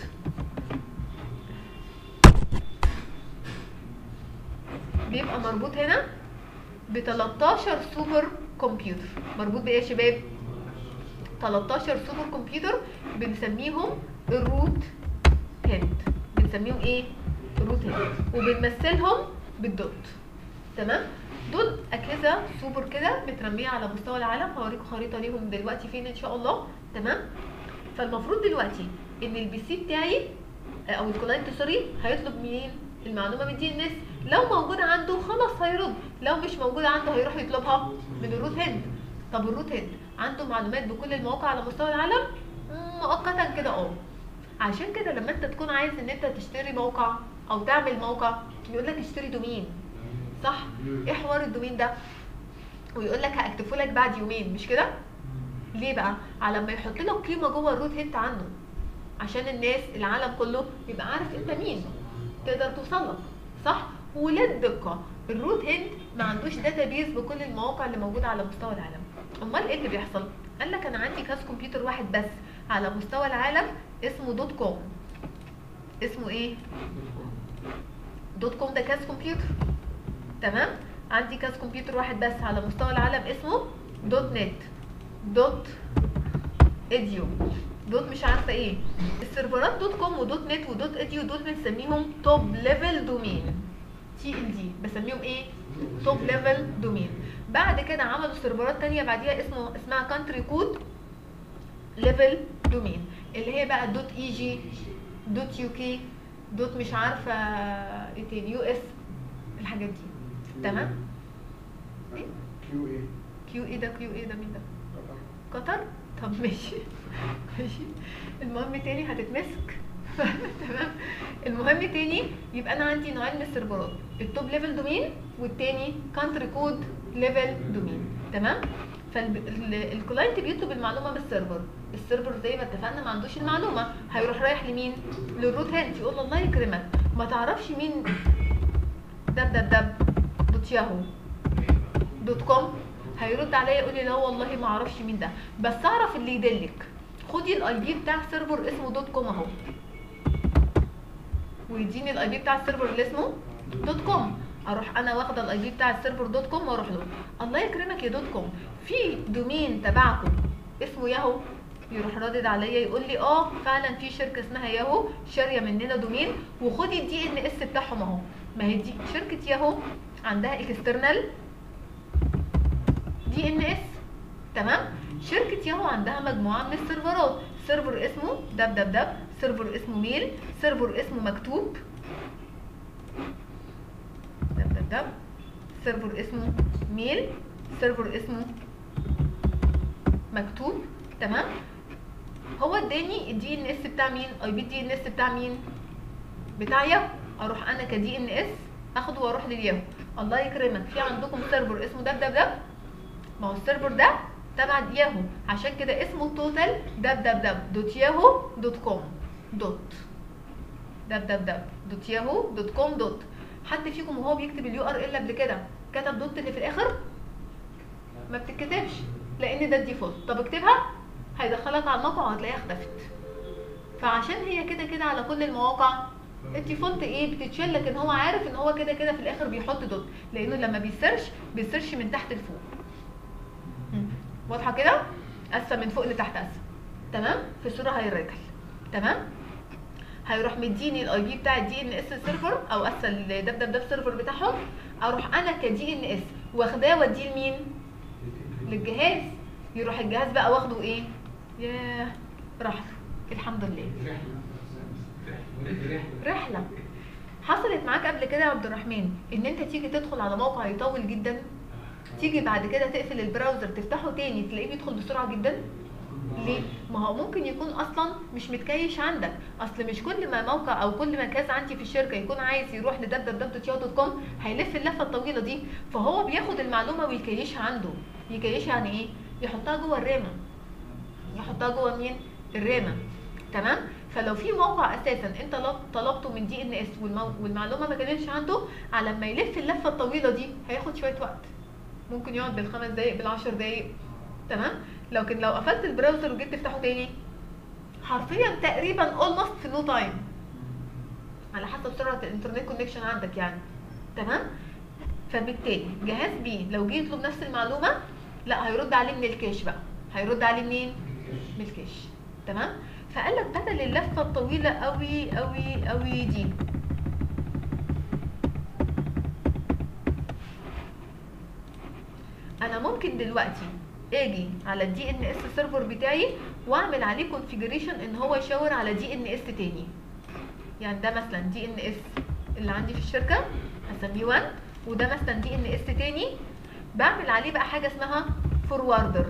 بيبقى مربوط هنا ب تلتاشر سوبر كمبيوتر. مربوط بايه يا شباب؟ تلتاشر سوبر كمبيوتر بنسميهم الروت هند. بنسميهم ايه؟ الروت هند، وبنمثلهم بالدوت، تمام؟ دول اجهزه سوبر كده مترميه على مستوى العالم. هوريكم خريطه ليهم دلوقتي فين ان شاء الله، تمام؟ فالمفروض دلوقتي ان البي سي بتاعي او الكلاينت سوري هيطلب مين؟ المعلومه من الدي ان اس. لو موجوده عنده خلاص هيرد، لو مش موجوده عنده هيروح يطلبها من الروت هند. طب الروت هند عنده معلومات بكل المواقع على مستوى العالم؟ مؤقتا كده اه. عشان كده لما انت تكون عايز ان انت تشتري موقع او تعمل موقع يقول لك اشتري دومين، صح؟ ايه حوار الدومين ده؟ ويقول لك هاكتفه لك بعد يومين، مش كده؟ ليه بقى؟ على ما يحط لك قيمه جوه الروت هند عنه، عشان الناس العالم كله يبقى عارف انت مين، تقدر توصل لك، صح؟ وللدقه الروت هند ما عندوش داتابيز بكل المواقع اللي موجوده على مستوى العالم. امال ايه اللي بيحصل؟ قال لك انا عندي كاس كمبيوتر واحد بس على مستوى العالم اسمه دوت كوم. اسمه ايه؟ دوت كوم ده كاس كمبيوتر، تمام؟ عندي كاس كمبيوتر واحد بس على مستوى العالم اسمه دوت نت، دوت اديو، دوت مش عارفه ايه. السيرفرات دوت كوم ودوت نت ودوت اديو دول بنسميهم توب ليفل دومين، تي ال دي بسميهم ايه؟ توب ليفل دومين. بعد كده عملوا سيرفرات تانية بعديها اسمه اسمها كانتري كود ليفل دومين، اللي هي بقى دوت اي جي، دوت يو كي، دوت مش عارفه ايه تاني، يو اس، الحاجات دي، تمام؟ ايه؟ كيو ايه؟ كيو ايه ده؟ كيو ايه ده مين ده؟ قطر؟ طب ماشي ماشي. المهم تاني هتتمسك تمام. المهم تاني يبقى انا عندي نوعين من السيرفرات، التوب ليفل دومين والتاني كانتري كود ليفل دومين، تمام؟ فالكلاينت بيطلب المعلومه من السيرفر، السيرفر زي ما اتفقنا ما عندوش المعلومه، هيروح رايح لمين؟ للروت هند. يقول له الله يكرمك ما تعرفش مين www دوت ياهو دوت كوم، هيرد عليا يقول لي لا والله ما اعرفش مين ده، بس اعرف اللي يدلك. خدي الاي بي بتاع سيرفر اسمه دوت كوم اهو، ويديني الاي بي بتاع السيرفر اللي اسمه دوت كوم، اروح انا واخده الاي بي بتاع السيرفر دوت كوم واروح له. الله يكرمك يا دوت كوم، في دومين تبعكم اسمه ياهو؟ يروح رادد عليا يقول لي اه فعلا في شركه اسمها ياهو شاريه مننا دومين، وخدي الدي ان اس بتاعهم اهو. ما هي دي شركه ياهو عندها اكسترنال دي ان اس، تمام؟ شركه ياهو عندها مجموعه من السيرفرات، سيرفر اسمه www، سيرفر اسمه ميل، سيرفر اسمه مكتوب www، سيرفر اسمه ميل، سيرفر اسمه مكتوب، تمام؟ هو اداني الدي ان اس بتاع مين؟ اي بي الدي ان اس بتاع مين؟ بتاع ياهو. اروح انا كدي ان اس اخده واروح للياهو. الله يكرمك، في عندكم سيرفر اسمه www، ما هو السيرفر ده تبع ياهو، عشان كده اسمه توتال www دوت ياهو دوت كوم دوت www دوت ياهو دوت كوم دوت. حد فيكم وهو بيكتب اليو ار ال قبل كده كتب دوت اللي في الاخر؟ ما بتتكتبش لان ده الديفولت. طب اكتبها، هيدخلك على الموقع وهتلاقيها اختفت. فعشان هي كده كده على كل المواقع الديفولت ايه بتتشال، لكن هو عارف ان هو كده كده في الاخر بيحط دوت، لانه لما بيسيرش بيسيرش من تحت لفوق. واضحه كده؟ اسفل من فوق لتحت اسفل، تمام؟ في الصوره هيرجل، تمام؟ هيروح مديني الاي بي بتاع الدي ان اس سيرفر او اسفل الدبدب سيرفر بتاعهم، اروح انا كدي ان اس واخداه واديه لمين؟ للجهاز. يروح الجهاز بقى واخده ايه؟ ياه راح له، الحمد لله. رحله حصلت معاك قبل كده يا عبد الرحمن ان انت تيجي تدخل على موقع يطول جدا، تيجي بعد كده تقفل البراوزر تفتحه تاني تلاقيه بيدخل بسرعه جدا؟ ليه؟ ما هو ممكن يكون اصلا مش متكيش عندك. اصل مش كل ما موقع او كل مكان عندي في الشركه يكون عايز يروح لدبدب دوت ياهو دوت كوم هيلف اللفه الطويله دي، فهو بياخد المعلومه ويكيشها عنده. يكيشها يعني ايه؟ يحطها جوه الرامه. يحطها جوه مين؟ الرامه، تمام؟ فلو في موقع اساسا انت طلبته من دي ان اس والمعلومه ما كانتش عنده، على ما يلف اللفه الطويله دي هياخد شويه وقت، ممكن يقعد بالخمس دقايق بالعشر دقايق، تمام؟ لكن لو قفلت البراوزر وجيت تفتحه تاني حرفيا تقريبا اولموست في نو تايم، على حسب سرعه الانترنت كونكشن عندك يعني، تمام؟ فبالتالي جهاز بي لو جه يطلب نفس المعلومه لا هيرد عليه من الكاش بقى. هيرد عليه منين؟ من الكاش، تمام؟ فقال لك بدل اللفه الطويله قوي قوي قوي دي، انا ممكن دلوقتي اجي على الدي ان اس سيرفر بتاعي واعمل عليه كونفيجريشن ان هو يشاور على دي ان اس تاني. يعني ده مثلا دي ان اس اللي عندي في الشركه هسميه واحد، وده مثلا دي ان اس تاني بعمل عليه بقى حاجه اسمها فوروردر.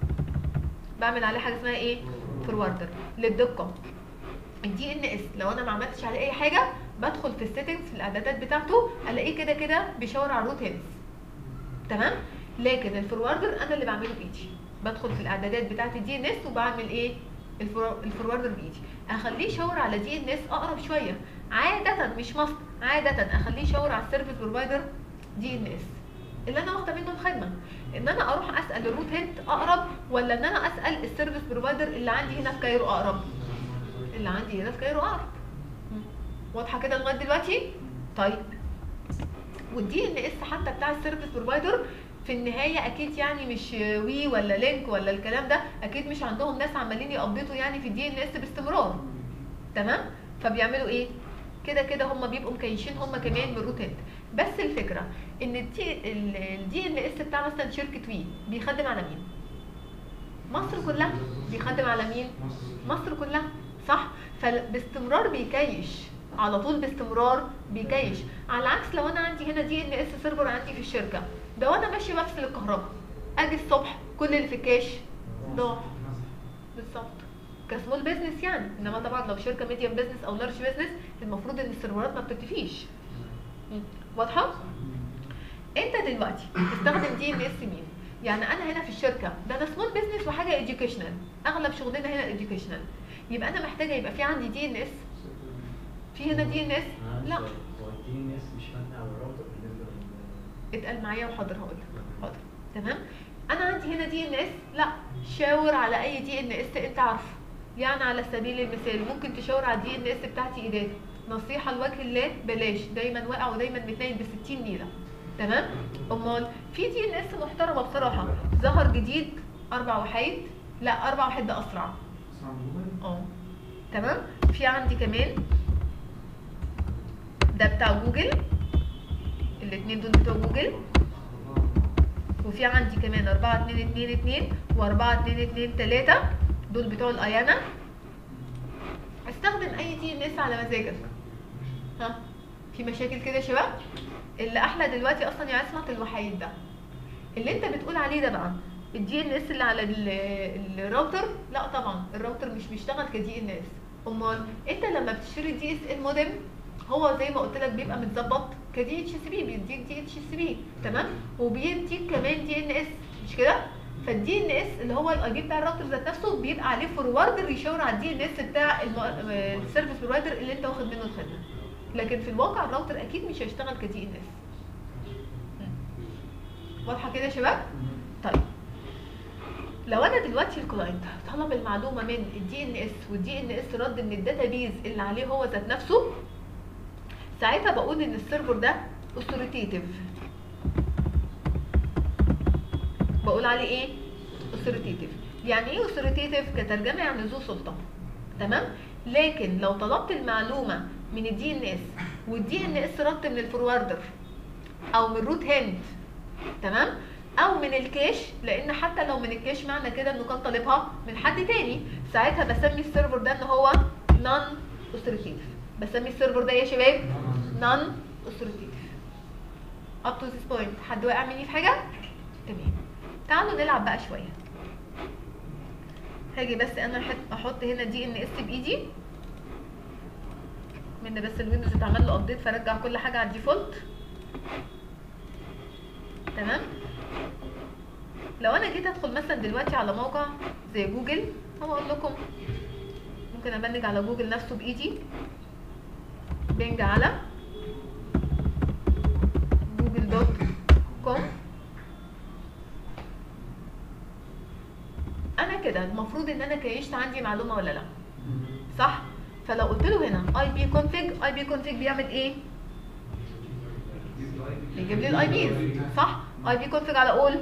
بعمل عليه حاجه اسمها ايه؟ فوروردر. للدقه الدي ان اس لو انا ما عملتش عليه اي حاجه بدخل في السيتنجز في الاعدادات بتاعته الاقيه كده كده بيشاور على الروت هيلز، تمام؟ لكن الفوروردر انا اللي بعمله بايدي. بدخل في الاعدادات بتاعت الدي ان اس وبعمل ايه؟ الفوروردر بايدي. اخليه يشاور على دي ان اس اقرب شويه، عاده مش مصر، عاده اخليه يشاور على السيرفيس بروفايدر دي ان اس اللي انا واخده منه الخدمه. ان انا اروح اسال الروت هيد اقرب، ولا ان انا اسال السيرفيس بروفايدر اللي عندي هنا في كايرو اقرب؟ اللي عندي هنا في كايرو اقرب. واضحه كده لغايه دلوقتي؟ طيب والدي ان اس حتى بتاع السيرفيس بروفايدر في النهايه اكيد يعني مش وي ولا لينك ولا الكلام ده، اكيد مش عندهم ناس عمالين يابديتوا يعني في الدي ان اس باستمرار، تمام؟ فبيعملوا ايه؟ كده كده هم بيبقوا مكيشين هم كمان من الروت هيد. بس الفكره ان الدي ان اس بتاع مثلا شركه وي بيخدم على مين؟ مصر كلها. بيخدم على مين؟ مصر كلها، صح؟ فباستمرار بيكيش على طول، باستمرار بيكيش. على العكس لو انا عندي هنا دي ان اس سيرفر عندي في الشركه ده وانا ماشيه بفصل الكهرباء، اجي الصبح كل اللي في الكاش ضاع. بالظبط كسمول بيزنس يعني. انما طبعا لو شركه ميديوم بيزنس او لارج بيزنس المفروض ان السيرفرات ما بتكتفيش. واضحه؟ انت دلوقتي تستخدم دي ان اس مين؟ يعني انا هنا في الشركه ده انا سمول بيزنس وحاجه اديوكيشنال، اغلب شغلنا هنا اديوكيشنال، يبقى انا محتاجه يبقى في عندي دي ان اس. في هنا دي ان اس؟ لا الدي ان اس مش مبني على الراوتر بالنسبه لل اتقل معايا وحاضر هقول لك. حاضر تمام. انا عندي هنا دي ان اس، لا شاور على اي دي ان اس انت عارفه. يعني على سبيل المثال ممكن تشاور على الدي ان اس بتاعتي ايه داتا. نصيحه لوجه الله بلاش، دايما واقع ودايما متنيل ب ستين نيله. تمام. امال في دي ان اس محترمه بصراحه ظهر جديد اربع وحيد، لا اربع وحيد ده اسرع. اه تمام. في عندي كمان ده بتاع جوجل، الاثنين دول بتوع جوجل. وفي عندي كمان أربعة اتنين اتنين اتنين وأربعة اتنين اتنين تلاتة دول بتوع الايانا. استخدم اي دي ان اس على مزاجك. ها في مشاكل كده يا شباب؟ اللي احلى دلوقتي اصلا يا عصمت الوحيد ده اللي انت بتقول عليه ده بقى الدي ان اس اللي على الراوتر. لا طبعا الراوتر مش بيشتغل كدي ان اس. امال انت لما بتشتري دي اس ال مودم هو زي ما قلت لك بيبقى متظبط كدي اتش سي بي، بيديك دي اتش سي بي تمام، وبيديك كمان دي ان اس مش كده؟ فالدي ان اس اللي هو الاي بي بتاع الراوتر ذات نفسه بيبقى عليه فوروردر يشاور على الدي ان اس بتاع السيرفيس بروفايدر اللي انت واخد منه الخدمه. لكن في الواقع الراوتر اكيد مش هيشتغل كدي ان اس. واضحه كده يا شباب؟ طيب لو انا دلوقتي الكلاينت طلب المعلومه من الدي ان اس والدي ان اس رد من الداتابيز اللي عليه هو ذات نفسه، ساعتها بقول ان السيرفر ده اوثوريتيف. بقول عليه ايه؟ اوثوريتيف. يعني ايه اوثوريتيف؟ كترجمه يعني ذو سلطه. تمام. لكن لو طلبت المعلومه من الدي ان اس والدي ان اس رد من الفوروردر او من روت هند تمام، او من الكاش، لان حتى لو من الكاش معنى كده انه كان طالبها من حد تاني، ساعتها بسمي السيرفر ده ان هو نون اوثوريتيف. بسمي السيرفر ده يا شباب نون اوثوريتيف. اب تو ذيس بوينت حد واقع مني في حاجه؟ تمام. تعالوا نلعب بقى شويه. هاجي بس انا احط هنا دي ان اس بايدي من بس الويندوز اتعمل له ابديت فرجع كل حاجه على الديفولت. تمام. لو انا جيت ادخل مثلا دلوقتي على موقع زي جوجل، هو اقول لكم ممكن ابنج على جوجل نفسه بايدي، بنج على جوجل دوت كوم. انا كده المفروض ان انا كيشت عندي معلومه ولا لا؟ صح؟ فلو قلت له هنا اي بي كونفيج، اي بي كونفيج بيعمل ايه؟ بيجيب لي الاي بيز صح؟ اي بي كونفيج على اول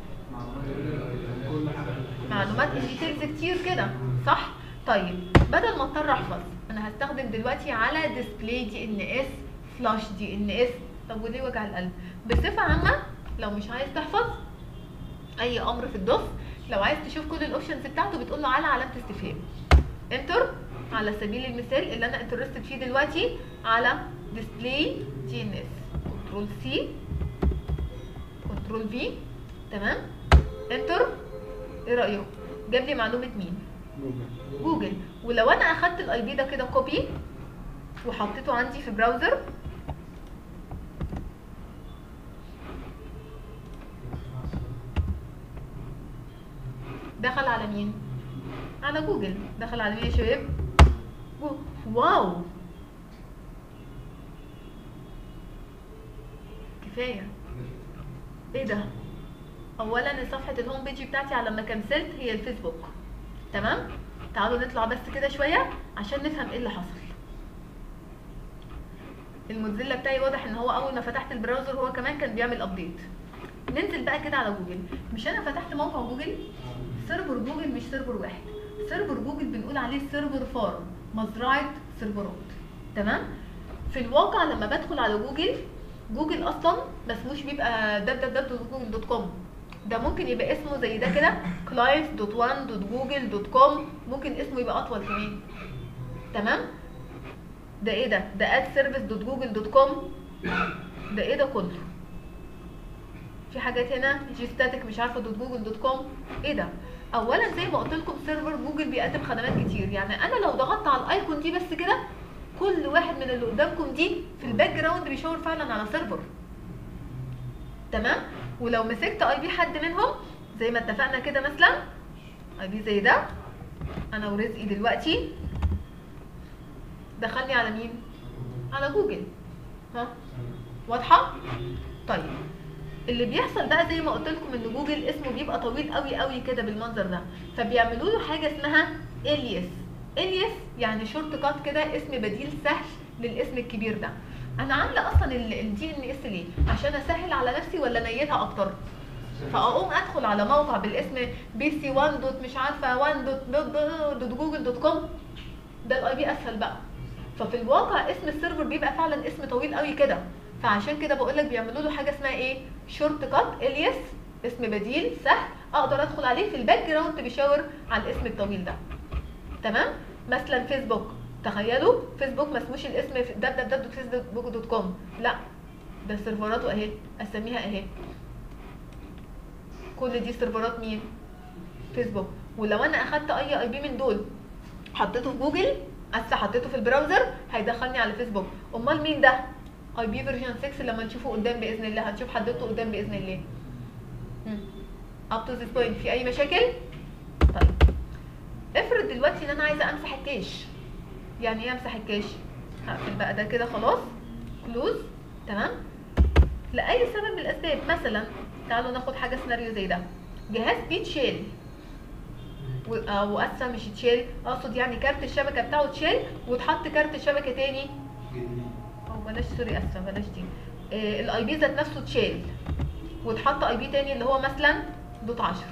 معلومات ديتيلز كتير كده صح؟ طيب بدل ما اضطر احفظ انا هستخدم دلوقتي على ديسبلاي دي ان اس فلاش دي ان اس. طب وليه وجع القلب؟ بصفه عامه لو مش عايز تحفظ اي امر في الدوس، لو عايز تشوف كل الاوبشنز بتاعته بتقول له على علامه استفهام انتر. على سبيل المثال اللي انا انترستد فيه دلوقتي على ديسبلاي دي ان اس، كنترول سي كنترول في تمام انتر. ايه رايكم؟ جاب لي معلومه مين؟ جوجل. جوجل. ولو انا اخدت الاي بي ده كده كوبي وحطيته عندي في براوزر، دخل على مين؟ على جوجل. دخل على مين يا شباب؟ جوجل. واو كفايه. ايه ده؟ اولا صفحه الهوم بيج بتاعتي على ما كنسلت هي الفيسبوك تمام. تعالوا نطلع بس كده شويه عشان نفهم ايه اللي حصل. الموزيلا بتاعي واضح ان هو اول ما فتحت البراوزر هو كمان كان بيعمل ابديت. ننزل بقى كده على جوجل. مش انا فتحت موقع جوجل؟ سيرفر جوجل مش سيرفر واحد، سيرفر جوجل بنقول عليه سيرفر فارم، مزرعه سيرفرات تمام. في الواقع لما بدخل على جوجل، جوجل اصلا ما اسموش بيبقى دبليو دبليو دبليو دوت جوجل دوت كوم، ده ممكن يبقى اسمه زي ده كده كلاينت دوت وان دوت جوجل دوت كوم، ممكن اسمه يبقى اطول كمان تمام. ده ايه ده؟ ده اد سيرفيس دوت جوجل دوت كوم. ده ايه ده كله؟ في حاجات هنا جي ستاتيك مش عارفه دوت جوجل دوت كوم. ايه ده؟ اولا زي ما قلت لكم سيرفر جوجل بيقدم خدمات كتير، يعني انا لو ضغطت على الايكون دي بس كده كل واحد من اللي قدامكم دي في الباك جراوند بيشاور فعلا على سيرفر تمام. ولو مسكت اي بي حد منهم زي ما اتفقنا كده، مثلا اي بي زي ده انا ورزقي دلوقتي دخلني على مين؟ على جوجل ها واضحه؟ طيب اللي بيحصل بقى زي ما قلت لكم ان جوجل اسمه بيبقى طويل قوي قوي كده بالمنظر ده، فبيعملوا له حاجه اسمها الياس. الياس يعني شورت كات كده، اسم بديل سهل للاسم الكبير ده. انا عامله اصلا الدي ان اس ليه؟ عشان اسهل على نفسي ولا نيتها اكتر؟ فاقوم ادخل على موقع بالاسم بي سي واحد دوت مش عارفه واحد دوت دوت جوجل دوت كوم، ده الاي بي اسهل بقى. ففي الواقع اسم السيرفر بيبقى فعلا اسم طويل قوي كده، فعشان كده بقول لك بيعملوا له حاجه اسمها ايه؟ شورت كات الياس، اسم بديل سهل اقدر ادخل عليه في الباك جراوند بيشاور على الاسم الطويل ده. تمام؟ مثلا فيسبوك، تخيلوا فيسبوك ما اسموش الاسم دبليو دبليو دبليو دوت فيسبوك دوت كوم، لا ده سيرفراته اهي، اسميها اهي. كل دي سيرفرات مين؟ فيسبوك. ولو انا اخدت اي اي بي من دول حطيته في جوجل، اسا حطيته في البراوزر، هيدخلني على فيسبوك. امال مين ده؟ اي بي فيرجن ستة لما نشوفه قدام باذن الله، هنشوف حددته قدام باذن الله. اب تو ذيس بوينت في اي مشاكل؟ طيب افرض دلوقتي ان انا عايزه امسح الكاش. يعني ايه امسح الكاش؟ هقفل بقى ده كده خلاص، كلوز. تمام؟ لاي سبب من الاسباب، مثلا تعالوا ناخد حاجه سيناريو زي ده، جهاز بيتشيل او اسفه مش اتشال، اقصد يعني كارت الشبكه بتاعه اتشال واتحط كارت شبكه تاني، او بلاش سوري اسفه بلاش دي، آه الاي بي ذات نفسه اتشال واتحط اي بي تاني اللي هو مثلا دوت عشرة.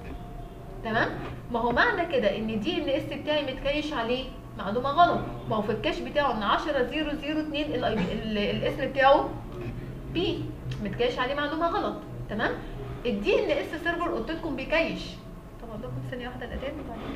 تمام؟ ما هو معنى كده ان الدي ان اس بتاعي متكيش عليه معلومه غلط، ما هو في الكاش بتاعه ان عشرة صفر صفر اتنين الاي بي الاسم بتاعه بي متكيش عليه معلومه غلط. تمام؟ الدي ان اس سيرفر قلت لكم بيكيش، طبعا لكم ثانيه واحده الاذان وبعدين.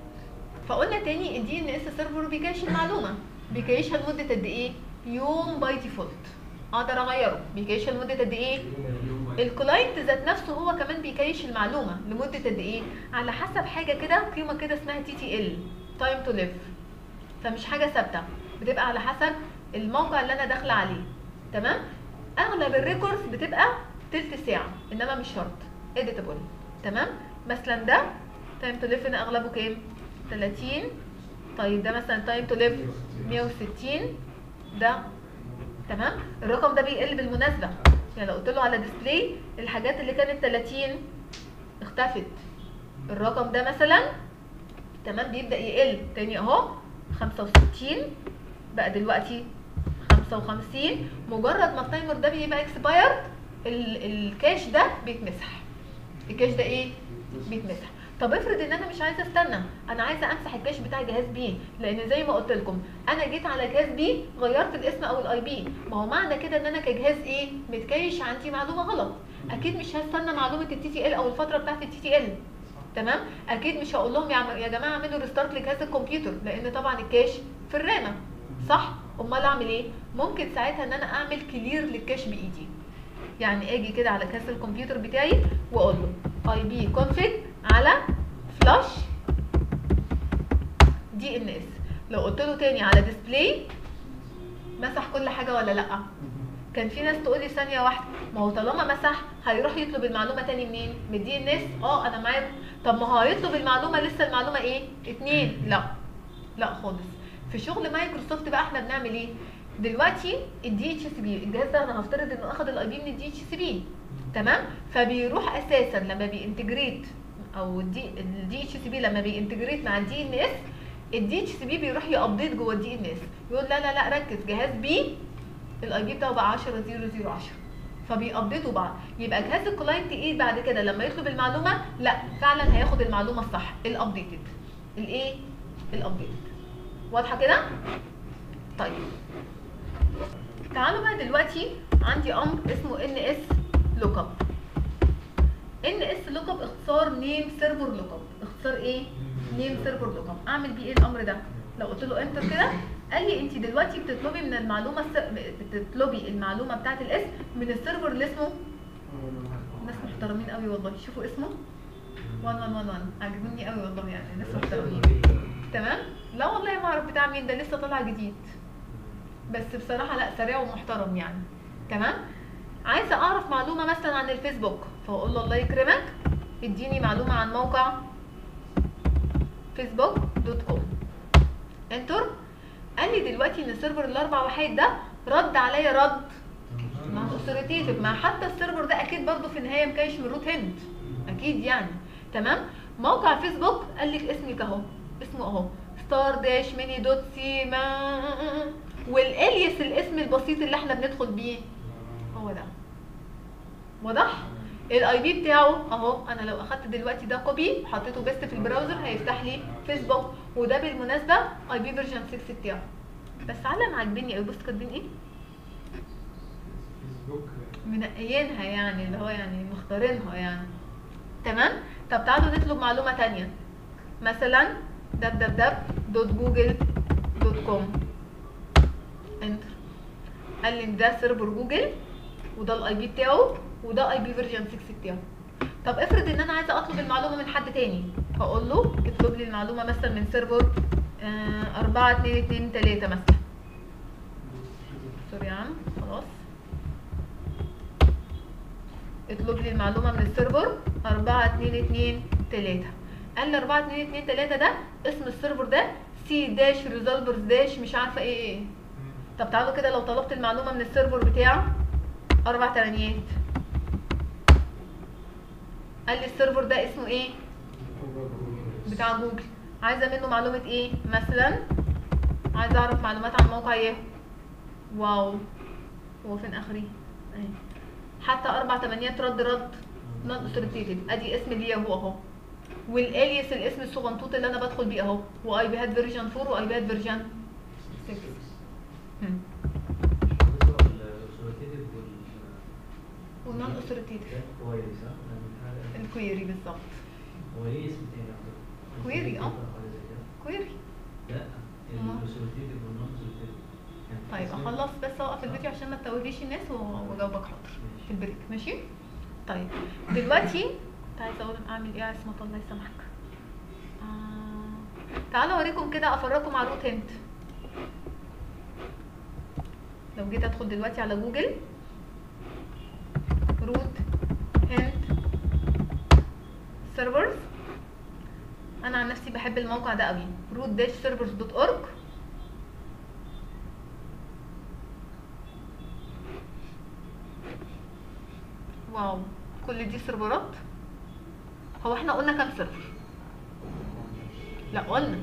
فقلنا تاني الدي ان اس سيرفر بيكيش المعلومه، بيكيشها لمده قد ايه؟ يوم باي ديفولت، اقدر اغيره. بيكيشها لمده قد ايه؟ الكلاينت ذات نفسه هو كمان بيكيش المعلومه لمده قد ايه؟ على حسب حاجه كده، قيمه كده اسمها تي تي ال، تايم تو ليف. فمش حاجه ثابته، بتبقى على حسب الموقع اللي انا داخله عليه. تمام؟ اغلب الريكوردز بتبقى تلت ساعه، انما مش شرط اديتابل. تمام؟ مثلا ده تايم تو ليف هنا اغلبه كام؟ تلاتين. طيب ده مثلا تايم تو ليف مية وستين ده. تمام؟ الرقم ده بيقل بالمناسبه، يعني لو قلت له على ديسبلاي الحاجات اللي كانت تلاتين اختفت، الرقم ده مثلا تمام بيبدا يقل تاني اهو، خمسة وستين بقى دلوقتي خمسة وخمسين. مجرد ما التايمر ده بيبقى اكسبايرد الكاش ده بيتمسح. الكاش ده ايه؟ بيتمسح. طب افرض ان انا مش عايزه استنى، انا عايزه امسح الكاش بتاع جهاز بي، لان زي ما قلت لكم انا جيت على جهاز بي غيرت الاسم او الاي بي، ما هو معنى كده ان انا كجهاز ايه؟ متكيش عندي معلومه غلط، اكيد مش هستنى معلومه التي تي ال او الفتره بتاعت التي تي ال. تمام؟ اكيد مش هقول لهم يا جماعه اعملوا ريستارت لجهاز الكمبيوتر، لان طبعا الكاش في الرامه، صح؟ امال اعمل ايه؟ ممكن ساعتها ان انا اعمل كلير للكاش بايدي، يعني اجي كده على كاس الكمبيوتر بتاعي واقول له اي بي كونفيج على فلاش دي ان اس. لو قلت له تاني على ديسبلاي مسح كل حاجه ولا لا؟ كان في ناس تقول لي ثانيه واحده، ما هو طالما مسح هيروح يطلب المعلومه تاني منين؟ من الدي ان اس. اه انا معاكم. طب ما هو هيطلب المعلومه لسه المعلومه ايه؟ اتنين. لا لا خالص. في شغل مايكروسوفت بقى احنا بنعمل ايه؟ دلوقتي الدي اتش سي بي الجهاز ده انا هفترض انه اخد الاي بي من الدي اتش سي بي. تمام؟ فبيروح اساسا لما بينتجريت او الدي الدي اتش سي بي لما بينتجريت مع الدي ان اس، الدي اتش سي بي بيروح يابديت جوه الدي ان اس، يقول لا لا لا ركز جهاز بي الاي بي بتاعه بقى عشرة صفر صفر عشرة، فبيابديتوا بعض. يبقى جهاز الكلاينت ايه بعد كده لما يطلب المعلومه؟ لا فعلا هياخد المعلومه الصح الابديتد. الايه؟ الابديتد. واضحه كده؟ طيب تعالوا بقى دلوقتي عندي امر اسمه ان اس لوك اب. ان اس لوك اب اختصار نيم سيرفر لوك اب. اختصار ايه؟ نيم سيرفر لوك اب. اعمل بيه ايه الامر ده؟ لو قلت له انتر كده قال لي انت دلوقتي بتطلبي من المعلومه بتطلبي المعلومه بتاعت الاسم من السيرفر اللي اسمه، ناس محترمين قوي والله، شوفوا اسمه واحد واحد واحد واحد، عاجبني قوي والله، يعني ناس محترمين. تمام؟ لا والله ما اعرف بتاع مين ده، لسه طالع جديد، بس بصراحه لا سريع ومحترم يعني. تمام؟ عايزه اعرف معلومه مثلا عن الفيسبوك، فاقول له الله يكرمك اديني معلومه عن موقع فيسبوك دوت كوم. انتر. قال لي دلوقتي ان السيرفر الاربع وحيد ده رد عليا رد نون اوثوريتيف. ما حتى السيرفر ده اكيد برضه في النهايه مكايش من روت هند اكيد يعني. تمام. موقع فيسبوك قال لك اسمك اهو، اسمه اهو ستار داش ميني دوت سي ما، والاليس الاسم البسيط اللي احنا بندخل بيه هو ده. واضح؟ الاي بي بتاعه اهو، انا لو اخدت دلوقتي ده كوبي حطيته بيست في البراوزر هيفتح لي فيسبوك، وده بالمناسبه اي بي فيرجن ستة بتاعه. بس علم عاجبني قوي، بص كاتبين ايه؟ فيسبوك منقيينها يعني، اللي هو يعني مختارينها يعني. تمام. طب تعالوا نطلب معلومه ثانيه، مثلا دب دب دب دوت جوجل دوت كوم، انتر. قال لي ده سيرفر جوجل وده الاي بي بتاعه وده اي بي فيرجن ستة بتاعه. طب افرض ان انا عايزه اطلب المعلومه من حد تاني، هقول له اطلب لي المعلومه مثلا من سيرفر آه أربعة اتنين اتنين تلاتة مثلا. سوري يا عم، خلاص. اطلب لي المعلومه من السيرفر أربعة اتنين اتنين تلاتة. قال لي أربعة اتنين اتنين تلاتة ده اسم السيرفر ده سي داش ريزولفرز داش مش عارفه ايه ايه. طب تعالوا كده لو طلبت المعلومه من السيرفر بتاع اربع تمانيات، قال لي السيرفر ده اسمه ايه؟ بتاع جوجل. عايزه منه معلومه ايه؟ مثلا عايزه اعرف معلومات عن موقع ياهو. واو، هو فين اخري؟ اهي. حتى اربع تمانيات رد رد نون اوثوريتيف. ادي اسم الياهو اهو، والاليس الاسم الصغنطوط اللي انا بدخل بيه اهو، واي بيهات فيرجن أربعة واي بيهات فيرجن ستة. هم. والنون اوثوريتيف كويس ها؟ الكويري بالظبط. هو ليه اسم تاني اعتقد؟ كويري اه كويري. لا الاوثوريتيف والنون اوثوريتيف. طيب اخلص بس اوقف الفيديو عشان ما تتوهليش الناس واجاوبك حاضر في البريك، ماشي؟ طيب دلوقتي كنت عايزه اقول اعمل ايه يا عصمت الله يسامحك. آه. تعالوا اوريكم كده، افرجكم على روت هنت. لو جيت ادخل دلوقتي على جوجل روت هنت سيرفرز، انا عن نفسي بحب الموقع ده قوي، روت داش سيرفرز دوت اورج. واو، كل دي سيرفرات. هو احنا قلنا كام سيرفر؟ لا قلنا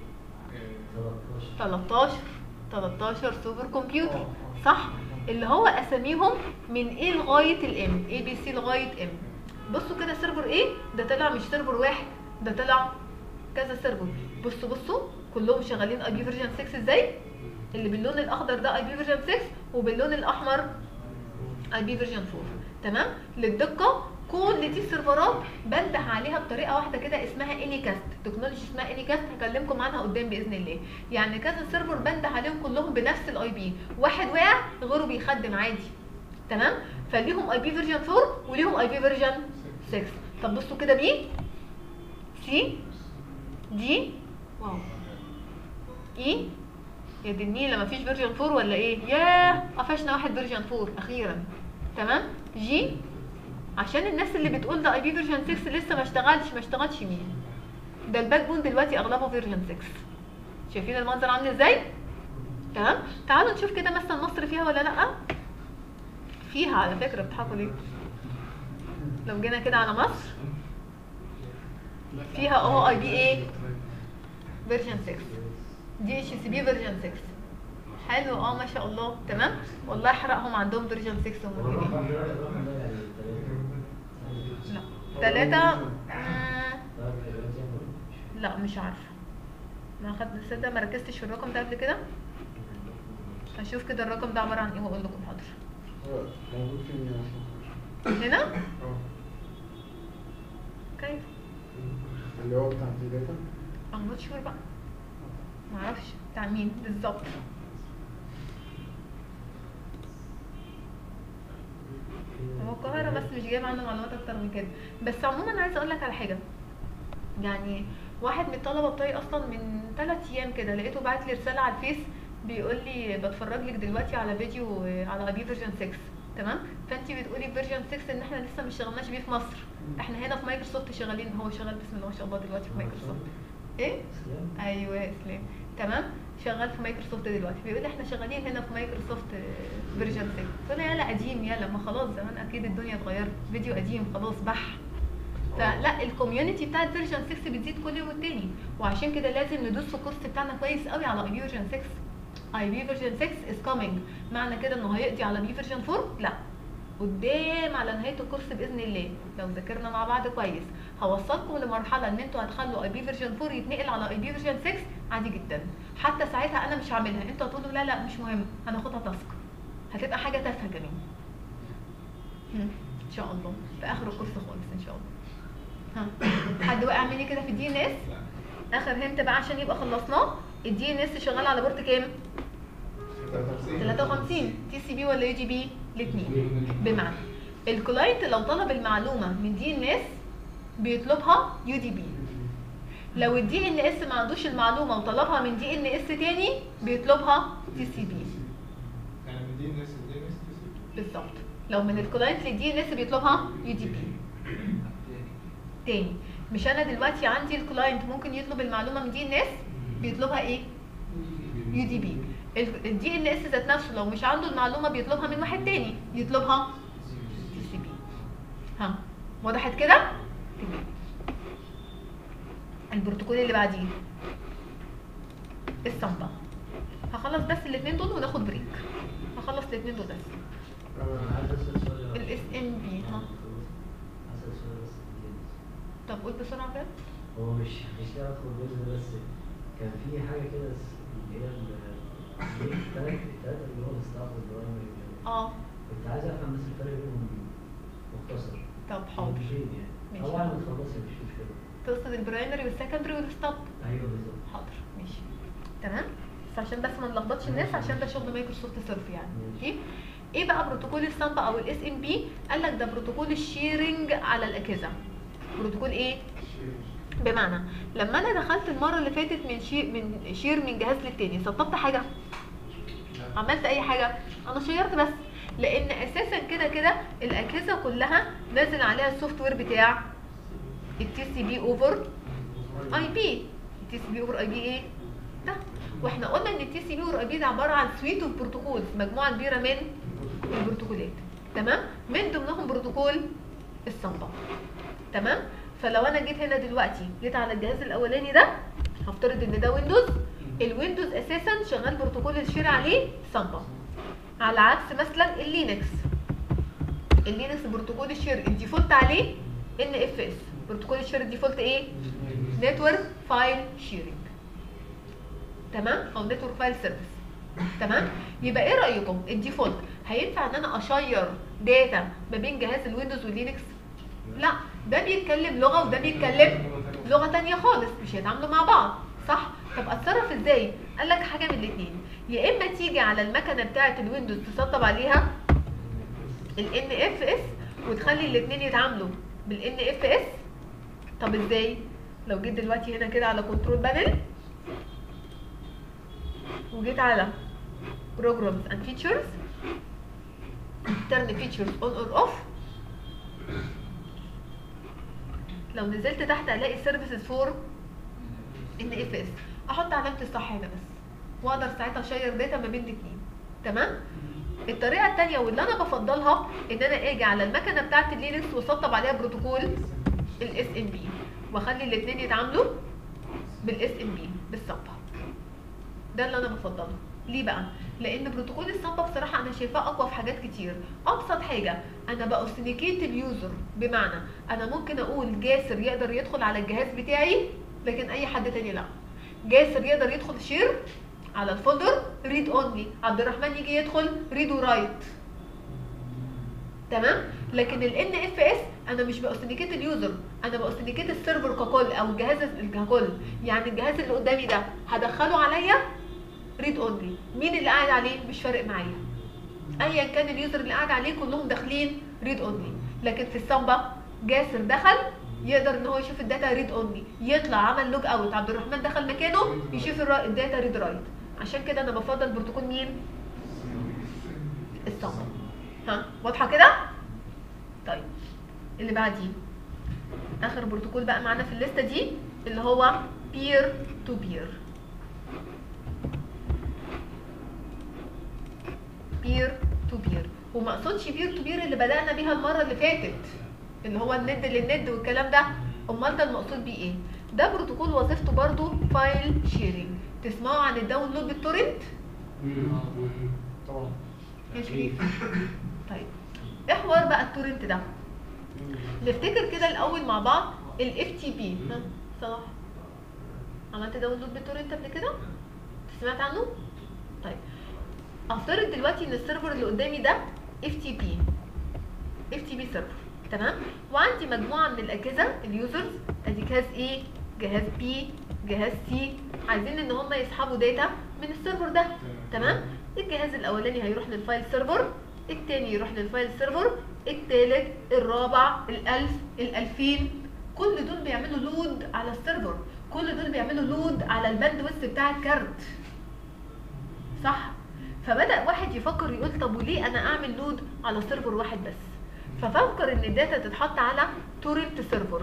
تلتاشر تلتاشر سوبر كمبيوتر صح، اللي هو اساميهم من ايه لغايه الام، اي بي سي لغايه ام. بصوا كده سيرفر ايه ده طلع مش سيرفر واحد، ده طلع كذا سيرفر. بصوا بصوا كلهم شغالين اي بي فيرجن ستة ازاي؟ اللي باللون الاخضر ده اي بي فيرجن ستة، وباللون الاحمر اي بي فيرجن أربعة. تمام. للدقه كل دي سيرفرات بنده عليها بطريقه واحده كده اسمها اني كاست، تكنولوجي اسمها اني كاست هكلمكم عنها قدام باذن الله. يعني كذا سيرفر بنده عليهم كلهم بنفس الاي بي، واحد وقع غيره بيخدم عادي. تمام. فليهم اي بي فيرجن أربعة وليهم اي بي فيرجن ستة. طب بصوا كده بي سي دي واو اي يا دي النيله، مفيش فيرجن أربعة ولا ايه؟ ياه قفشنا واحد فيرجن أربعة اخيرا. تمام. جي عشان الناس اللي بتقول ده اي بي فيرجن ستة لسه ما اشتغلش، ما اشتغلش مين؟ ده الباك بون دلوقتي اغلبه فيرجن ستة. شايفين المنظر عامل ازاي؟ تمام. تعالوا نشوف كده مثلا مصر فيها ولا لا. فيها على فكره، بتضحكوا ليه؟ لو جينا كده على مصر فيها اهو اي بي ايه فيرجن ستة، دي اتش سي بي فيرجن ستة. حلو اه ما شاء الله. تمام. والله احرقهم عندهم فيرجن ستة ومركبين. لا تلاتة آه. لا مش عارفه، ما خدت تصدق ما ركزتش في الرقم ده قبل كده. هشوف كده الرقم ده عباره عن ايه واقول لكم حاضر. موجود فين هنا كيف اللي هو بتاع الداتا؟ I'm not sure بقى، معرفش بتاع مين بالظبط. هو القاهرة بس مش جايب عنه معلومات اكتر من كده. بس عموما عايزه اقول لك على حاجه، يعني واحد من الطلبه بتوعي اصلا من ثلاث ايام كده لقيته بعت لي رساله على الفيس بيقول لي بتفرج لك دلوقتي على فيديو على اي بي فيرجن ستة. تمام. فانت بتقولي فيرجن ستة ان احنا لسه ما اشتغلناش بيه في مصر، احنا هنا في مايكروسوفت شغالين. هو شغال بسم الله ما شاء الله دلوقتي في مايكروسوفت. ايه ايوه اسلام. تمام. شغال في مايكروسوفت دلوقتي، بيقول لي احنا شغالين هنا في مايكروسوفت فيرجن ستة. قلت له يلا قديم، يلا ما خلاص زمان اكيد الدنيا اتغيرت، فيديو قديم خلاص بح. فلا الكوميونتي بتاعت فيرجن ستة بتزيد كل يوم والتاني، وعشان كده لازم ندوس في الكورس بتاعنا كويس قوي على اي بي فيرجن ستة. اي بي فيرجن ستة از كامينج. معنى كده انه هيقضي على بي فيرجن أربعة؟ لا، قدام على نهايه الكورس باذن الله لو ذاكرنا مع بعض كويس هوصلكم لمرحله ان انتوا هتخلوا اي بي فيرجن أربعة يتنقل على اي بي فيرجن ستة عادي جدا. حتى ساعتها انا مش هعملها، انتوا هتقولوا لا لا مش مهم هناخدها تاسك، هتبقى حاجه تافهه كمان ان شاء الله في اخر الكورس خالص ان شاء الله. ها حد واقع مني كده في الدي ان اس؟ اخر هنت بقى عشان يبقى خلصناه. الدي ان اس شغال على بورت كام؟ ثلاثة وخمسين. تي سي بي ولا يو جي بي؟ الاثنين. بمعنى الكلاينت لو طلب المعلومه من دي ان اس بيطلبها يو دي بي، لو الدي ان اس ما عندوش المعلومه وطلبها من دي ان اس تاني بيطلبها تي سي بي. يعني من دي ان اس لدي ان اس تي سي بي بالظبط. لو من الكلاينت للدي ان اس بيطلبها يو دي بي تاني. مش انا دلوقتي عندي الكلاينت ممكن يطلب المعلومه من دي ان اس بيطلبها ايه؟ يو دي بي. الدي ان اس ذات نفسه لو مش عنده المعلومه بيطلبها من واحد تاني يطلبها تي سي بي. ها وضحت كده؟ تمام. البروتوكول اللي بعديه السامبا. هخلص بس الاثنين دول وناخد بريك. هخلص الاثنين دول بس. الاس ام بي. ها طب قول بسرعه كده. هو مش مش كده ادخل الجزء ده بس كان في حاجه كده اللي هي الثلاث الثلاثه اللي هو الاستعراض والبرايمري. اه كنت عايز افهم بس الفرق بينهم مختصر. طب حاضر يعني طبعا ما تخلصي مش مشكله. تقصد البرايمري والسكندري والستوب؟ ايوه بالظبط. حاضر ماشي تمام. بس عشان بس ما نلخبطش الناس عشان ده شغل مايكروسوفت سيرف يعني. اوكي. ايه بقى بروتوكول السامبا او الاس ام بي؟ قال لك ده بروتوكول الشيرنج على الاجهزه. بروتوكول ايه؟ بمعنى لما انا دخلت المره اللي فاتت من شير من شير من جهاز للتاني سطبت حاجه؟ عملت اي حاجه؟ انا شيرت بس، لان اساسا كده كده الاجهزه كلها نازل عليها السوفت وير بتاع التي سي بي اوفر اي بي. التي سي بي اوفر اي بي ايه؟ ده. واحنا قلنا ان التي سي بي اوفر اي بي ده عباره عن سويت اوف بروتوكولز، مجموعه كبيره من البروتوكولات. تمام؟ من ضمنهم بروتوكول السامبا. تمام؟ فلو انا جيت هنا دلوقتي جيت على الجهاز الاولاني ده هفترض ان ده ويندوز. الويندوز اساسا شغال بروتوكول الشير عليه سامبا، على عكس مثلا اللينكس. اللينكس بروتوكول الشير الديفولت عليه ان اف اس. بروتوكول الشير الديفولت ايه؟ نتورك فايل شيرنج. تمام؟ او نتورك فايل سيرفيس. تمام؟ يبقى ايه رايكم؟ الديفولت هينفع ان انا اشير داتا ما بين جهاز الويندوز واللينكس؟ لا، ده بيتكلم لغه وده بيتكلم لغه ثانيه خالص، مش هيتعاملوا مع بعض، صح؟ طب اتصرف ازاي؟ قال لك حاجه من الاثنين، يا اما تيجي على المكنه بتاعه الويندوز تسطب عليها الان اف اس وتخلي الاثنين يتعاملوا بالان اف اس. طب ازاي؟ لو جيت دلوقتي هنا كده على كنترول بانل وجيت على programs and features turn features on or off، لو نزلت تحت الاقي services for ان اف اس، احط علامه الصح هنا بس واقدر ساعتها اشير داتا ما بين الاثنين. تمام؟ الطريقه الثانيه واللي انا بفضلها ان انا اجي على المكنه بتاعه اللينكس واسطب عليها بروتوكول الاس ام بي واخلي الاثنين يتعاملوا بالاس ام بي بالسامبا. ده اللي انا بفضله. ليه بقى؟ لان بروتوكول السامبا بصراحه انا شايفاه اقوى في حاجات كتير. ابسط حاجه انا باوثنيكيت اليوزر، بمعنى انا ممكن اقول جاسر يقدر يدخل على الجهاز بتاعي لكن اي حد تاني لا. جاسر يقدر يدخل شير على الفولدر ريد اونلي، عبد الرحمن يجي يدخل ريد ورايت. تمام؟ لكن الان اف اس انا مش باوثنيكيت اليوزر، انا باوثنيكيت السيرفر ككل او الجهاز ككل. يعني الجهاز اللي قدامي ده هدخله عليا ريد اونلي، مين اللي قاعد عليه مش فارق معايا، ايا كان اليوزر اللي قاعد عليه كلهم داخلين ريد اونلي. لكن في السامبا جاسر دخل يقدر ان هو يشوف الداتا ريد اونلي، يطلع عمل لوج اوت عبد الرحمن دخل مكانه يشوف الداتا ريد رايت. عشان كده انا بفضل بروتوكول مين؟ السامبا. ها واضحه كده؟ طيب اللي بعديه اخر بروتوكول بقى معانا في الليسته دي اللي هو بير تو بير. بير تو بير. وما اقصدش بير تو بير اللي بدانا بيها المره اللي فاتت اللي هو الند للند والكلام ده، امال ده المقصود بيه ايه؟ ده بروتوكول وظيفته برضو فايل شيرنج. تسمعوا عن الداونلود بالتورنت؟ طبعا. يا شريف. طيب ايه حوار بقى التورنت ده؟ نفتكر كده الاول مع بعض الاف تي بي. ها صلاح عملت داونلود بالتورنت قبل كده؟ سمعت عنه؟ طيب افترض دلوقتي ان السيرفر اللي قدامي ده اف تي بي اف تي بي سيرفر، تمام؟ وعندي مجموعه من الاجهزه اليوزرز، ادي جهاز A جهاز B جهاز C، عايزين ان هم يسحبوا داتا من السيرفر ده، تمام؟ الجهاز الاولاني هيروح للفايل سيرفر، التاني يروح للفايل سيرفر، التالت الرابع الالف الالفين، كل دول بيعملوا لود على السيرفر، كل دول بيعملوا لود على الباندويث بتاع الكارت، صح؟ فبدأ واحد يفكر يقول طب وليه انا اعمل لود على سيرفر واحد بس؟ ففكر ان الداتا تتحط على تورنت سيرفر.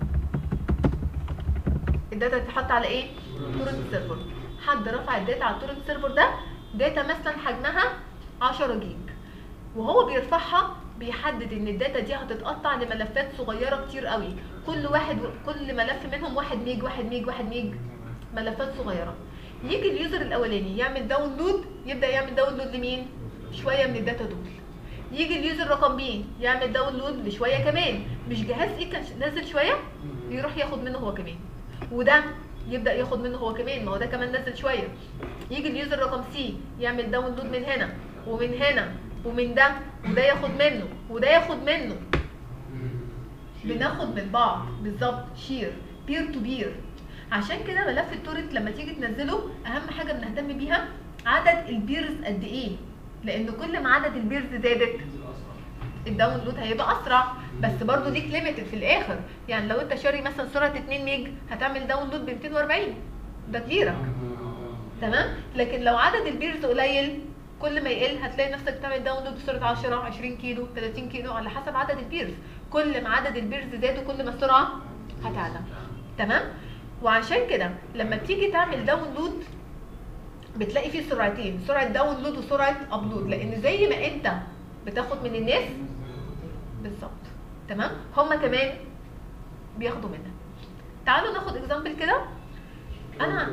الداتا تتحط على ايه؟ تورنت سيرفر. حد رفع الداتا على التورنت سيرفر ده، داتا مثلا حجمها عشرة جيج، وهو بيرفعها بيحدد ان الداتا دي هتتقطع لملفات صغيره كتير قوي، كل واحد كل ملف منهم واحد ميج واحد ميج واحد ميج، ملفات صغيره. يجي اليوزر الاولاني يعمل داونلود، يبدا يعمل داونلود لمين؟ شويه من الداتا دول. يجي اليوزر رقم بي يعمل داونلود لشويه كمان، مش جهاز ايه كان نازل شويه يروح ياخد منه هو كمان، وده يبدا ياخد منه هو كمان، ما هو ده كمان نزل شويه. يجي اليوزر رقم سي يعمل داونلود من هنا ومن هنا ومن ده، وده ياخد منه وده ياخد منه، بناخد من بعض بالظبط، شير بير تو بير. عشان كده ملف التورنت لما تيجي تنزله اهم حاجه بنهتم بيها عدد البيرز قد ايه، لان كل ما عدد البيرز زادت الداونلود هيبقى اسرع، بس برضو ليك ليميتد في الاخر. يعني لو انت شاري مثلا سرعه اتنين ميج هتعمل داونلود ب ميتين واربعين، ده كبيره، تمام؟ لكن لو عدد البيرز قليل كل ما يقل هتلاقي نفسك بتعمل داونلود بسرعه عشرة عشرين كيلو تلاتين كيلو على حسب عدد البيرز. كل ما عدد البيرز زادوا كل ما السرعه هتعلى، تمام؟ وعشان كده لما بتيجي تعمل داونلود بتلاقي فيه سرعتين، سرعه داونلود وسرعه ابلود، لان زي ما انت بتاخد من الناس بالظبط، تمام؟ هما كمان بياخدوا منك. تعالوا ناخد اكزامبل كده. انا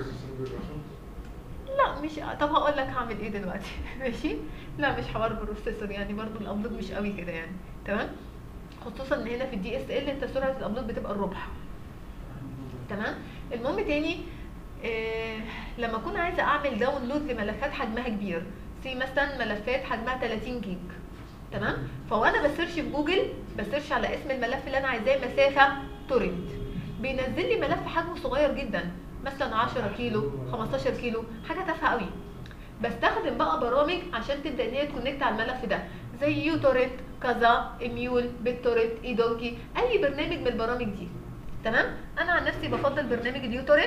لا مش، طب هقول لك هعمل ايه دلوقتي. ماشي؟ لا مش حوار بروسيسور، يعني برضو الابلود مش قوي كده يعني، تمام؟ خصوصا ان هنا في الدي اس ال انت سرعه الابلود بتبقى الربع، تمام؟ المهم تاني، إيه لما اكون عايزه اعمل داونلود لملفات حجمها كبير، زي مثلا ملفات حجمها تلاتين جيج، تمام؟ فوانا بسيرش في جوجل بسيرش على اسم الملف اللي انا عايزاه مسافه تورنت، بينزل لي ملف حجمه صغير جدا، مثلا عشرة كيلو خمستاشر كيلو، حاجه تافهه قوي. بستخدم بقى برامج عشان تبدا ان هي تكونكت على الملف ده، زي يو تورنت، كذا، اميول، بيت تورنت، اي دونكي، اي برنامج من البرامج دي، تمام؟ انا عن نفسي بفضل برنامج اليو تورنت،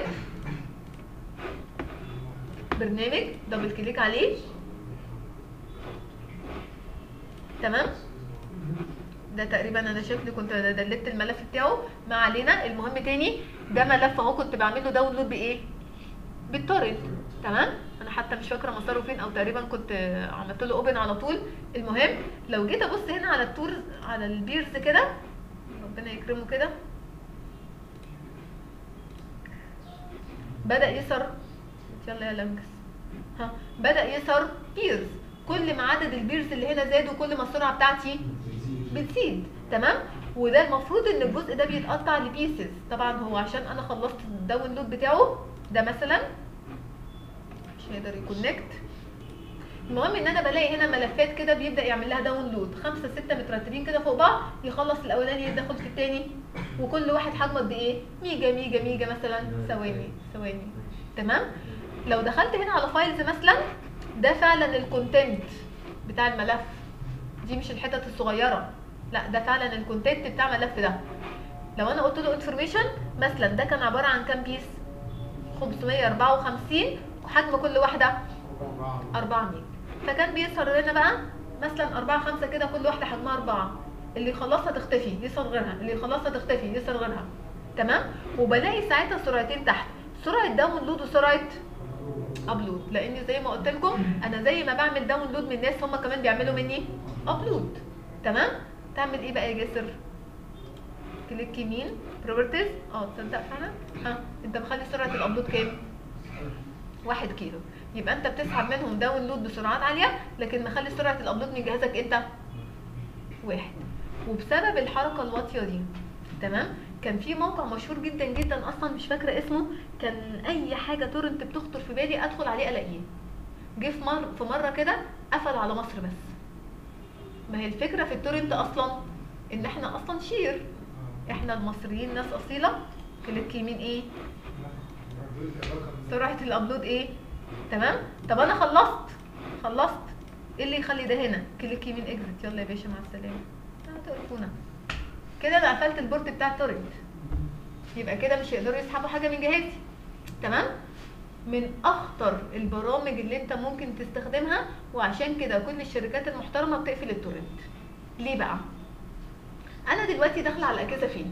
برنامج دبل كليك عليه، تمام؟ ده تقريبا انا شكلي كنت دلت الملف بتاعه، ما علينا. المهم تاني ده ملف اهو كنت بعمل له داونلود بايه؟ بالتورنت، تمام؟ انا حتى مش فاكره مساره فين، او تقريبا كنت عملت له اوبن على طول. المهم لو جيت ابص هنا على التور على البيرز كده، ربنا يكرمه كده، بدا يظهر، يلا يا لمكس، ها بدا يظهر بيرز، كل ما عدد البيرز اللي هنا زادوا كل ما السرعه بتاعتي بتزيد، تمام؟ وده المفروض ان الجزء ده بيتقطع لبيسز، طبعا هو عشان انا خلصت الداونلود بتاعه ده مثلا مش هيقدر يكونكت. المهم ان انا بلاقي هنا ملفات كده بيبدا يعمل لها داونلود، خمسه سته مترتبين كده فوق بعض، يخلص الاولاني يدخل في الثاني، وكل واحد حجمه قد ايه؟ ميجا ميجا ميجا مثلا، ثواني ثواني، تمام؟ لو دخلت هنا على فايلز مثلا، ده فعلا الكونتنت بتاع الملف، دي مش الحتت الصغيره، لا ده فعلا الكونتنت بتاع الملف ده. لو انا قلت له انفورميشن مثلا، ده كان عباره عن كام بيس؟ خمسمية واربعة وخمسين، وحجم كل واحده اربعة ميج، فكان بيظهر لنا بقى مثلا اربعة خمسة كده، كل واحده حجمها اربعة، اللي يخلصها تختفي يظهر غيرها، اللي يخلصها تختفي يظهر غيرها، تمام؟ وبلاقي ساعتها سرعتين تحت، سرعه داونلود وسرعه ابلود، لان زي ما قلت لكم انا زي ما بعمل داونلود من الناس هم كمان بيعملوا مني ابلود. تمام. تعمل ايه بقى يا جاسر؟ كليك يمين بروبرتيز. اه تصدق فعلا ها انت مخلي سرعه الابلود كام؟ واحد كيلو. يبقى انت بتسحب منهم داونلود بسرعات عاليه، لكن مخلي سرعه الابلود من جهازك انت واحد. وبسبب الحركه الواطيه دي تمام، كان في موقع مشهور جدا جدا اصلا مش فاكره اسمه، كان اي حاجه تورنت بتخطر في بالي ادخل عليه الاقيه. جه في مره في مره كده قفل على مصر بس. ما هي الفكره في التورنت اصلا ان احنا اصلا شير، احنا المصريين ناس اصيله. كليك يمين ايه؟ سرعه الابلود ايه؟ تمام. طب انا خلصت خلصت ايه اللي يخلي ده هنا؟ كليك يمين اكزت. يلا يا باشا مع السلامه. هتقرفونا كده. انا قفلت البورت بتاع التورنت، يبقى كده مش هيقدروا يسحبوا حاجه من جهازي. تمام. من اخطر البرامج اللي انت ممكن تستخدمها، وعشان كده كل الشركات المحترمه بتقفل التورنت. ليه بقى؟ انا دلوقتي داخله على الاجهزه فين؟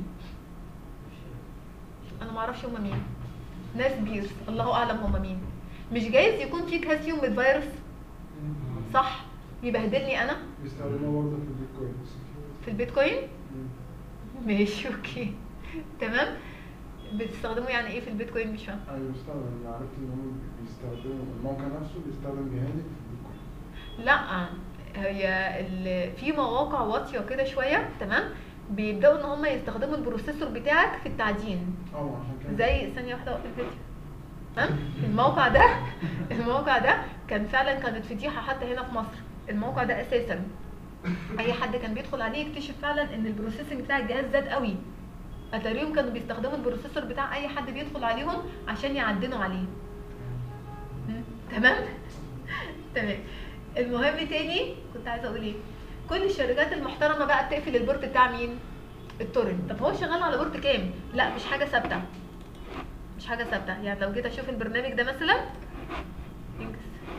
انا ما اعرفش هم مين، ناس بيرس الله اعلم هم مين. مش جايز يكون في جهاز فيهم بالفيروس صح يبهدلني انا؟ بيستخدموها برضه في البيتكوين. في البيتكوين؟ ماشي اوكي تمام. بتستخدموا يعني ايه في البيتكوين؟ مش فاهم. ايوه بيستخدم، انا عرفت ان هم بيستخدموا الموقع نفسه بيستخدم جهازي في البيتكوين. لا هي ال- في مواقع واطيه كده شويه تمام، بيبداوا ان هم يستخدموا البروسيسور بتاعك في التعدين. اه عشان كده زي ثانيه واحده وقف الفيديو. تمام. الموقع ده الموقع ده كان فعلا كانت فضيحه حتى هنا في مصر. الموقع ده اساسا اي حد كان بيدخل عليه يكتشف فعلا ان البروسيسنج بتاع الجهاز زاد قوي. اتاريهم كانوا بيستخدموا البروسيسور بتاع اي حد بيدخل عليهم عشان يعدنوا عليه. مم. تمام تمام. المهم تاني كنت عايزه اقول ايه، كل الشركات المحترمه بقى بتقفل البورت بتاع مين؟ التورنت. طب هو شغال على بورت كام؟ لا مش حاجه ثابته، مش حاجه ثابته. يعني لو جيت اشوف البرنامج ده مثلا انجز.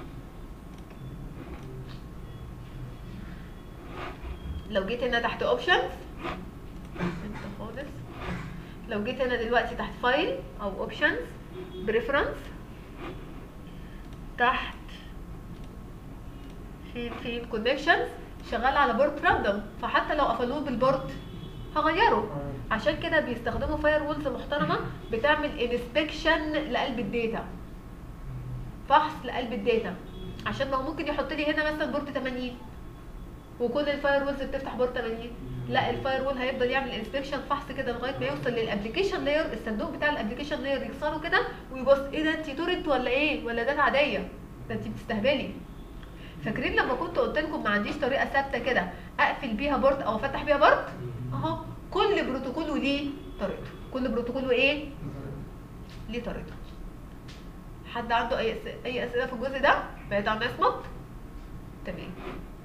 لو جيت هنا تحت اوبشنز انت خالص، لو جيت هنا دلوقتي تحت فايل او اوبشنز بريفرنس، تحت في في الكونكشنز شغال على بورت راندوم، فحتى لو قفلوه بالبورت هغيره. عشان كده بيستخدموا فاير وولز محترمه بتعمل انسبكشن لقلب الداتا، فحص لقلب الداتا، عشان ما هو ممكن يحط لي هنا مثلا بورت ثمانين وكل الفاير وولز بتفتح بورت ثمانين. لا الفاير وول هيفضل يعمل انسبكشن فحص كده لغايه ما يوصل للابلكيشن لاير، الصندوق بتاع الابلكيشن لاير يكسره كده ويبص ايه ده انت تورنت ولا ايه ولا داتا عاديه؟ ده انت بتستهبلي. فاكرين لما كنت قلت لكم ما عنديش طريقه ثابته كده اقفل بيها بورت او افتح بيها بورت؟ اهو كل بروتوكول وليه طريقته، كل بروتوكول وايه؟ ليه طريقته. حد عنده اي أس... اي اسئله في الجزء ده؟ بعيد عن اسمك؟ تمام.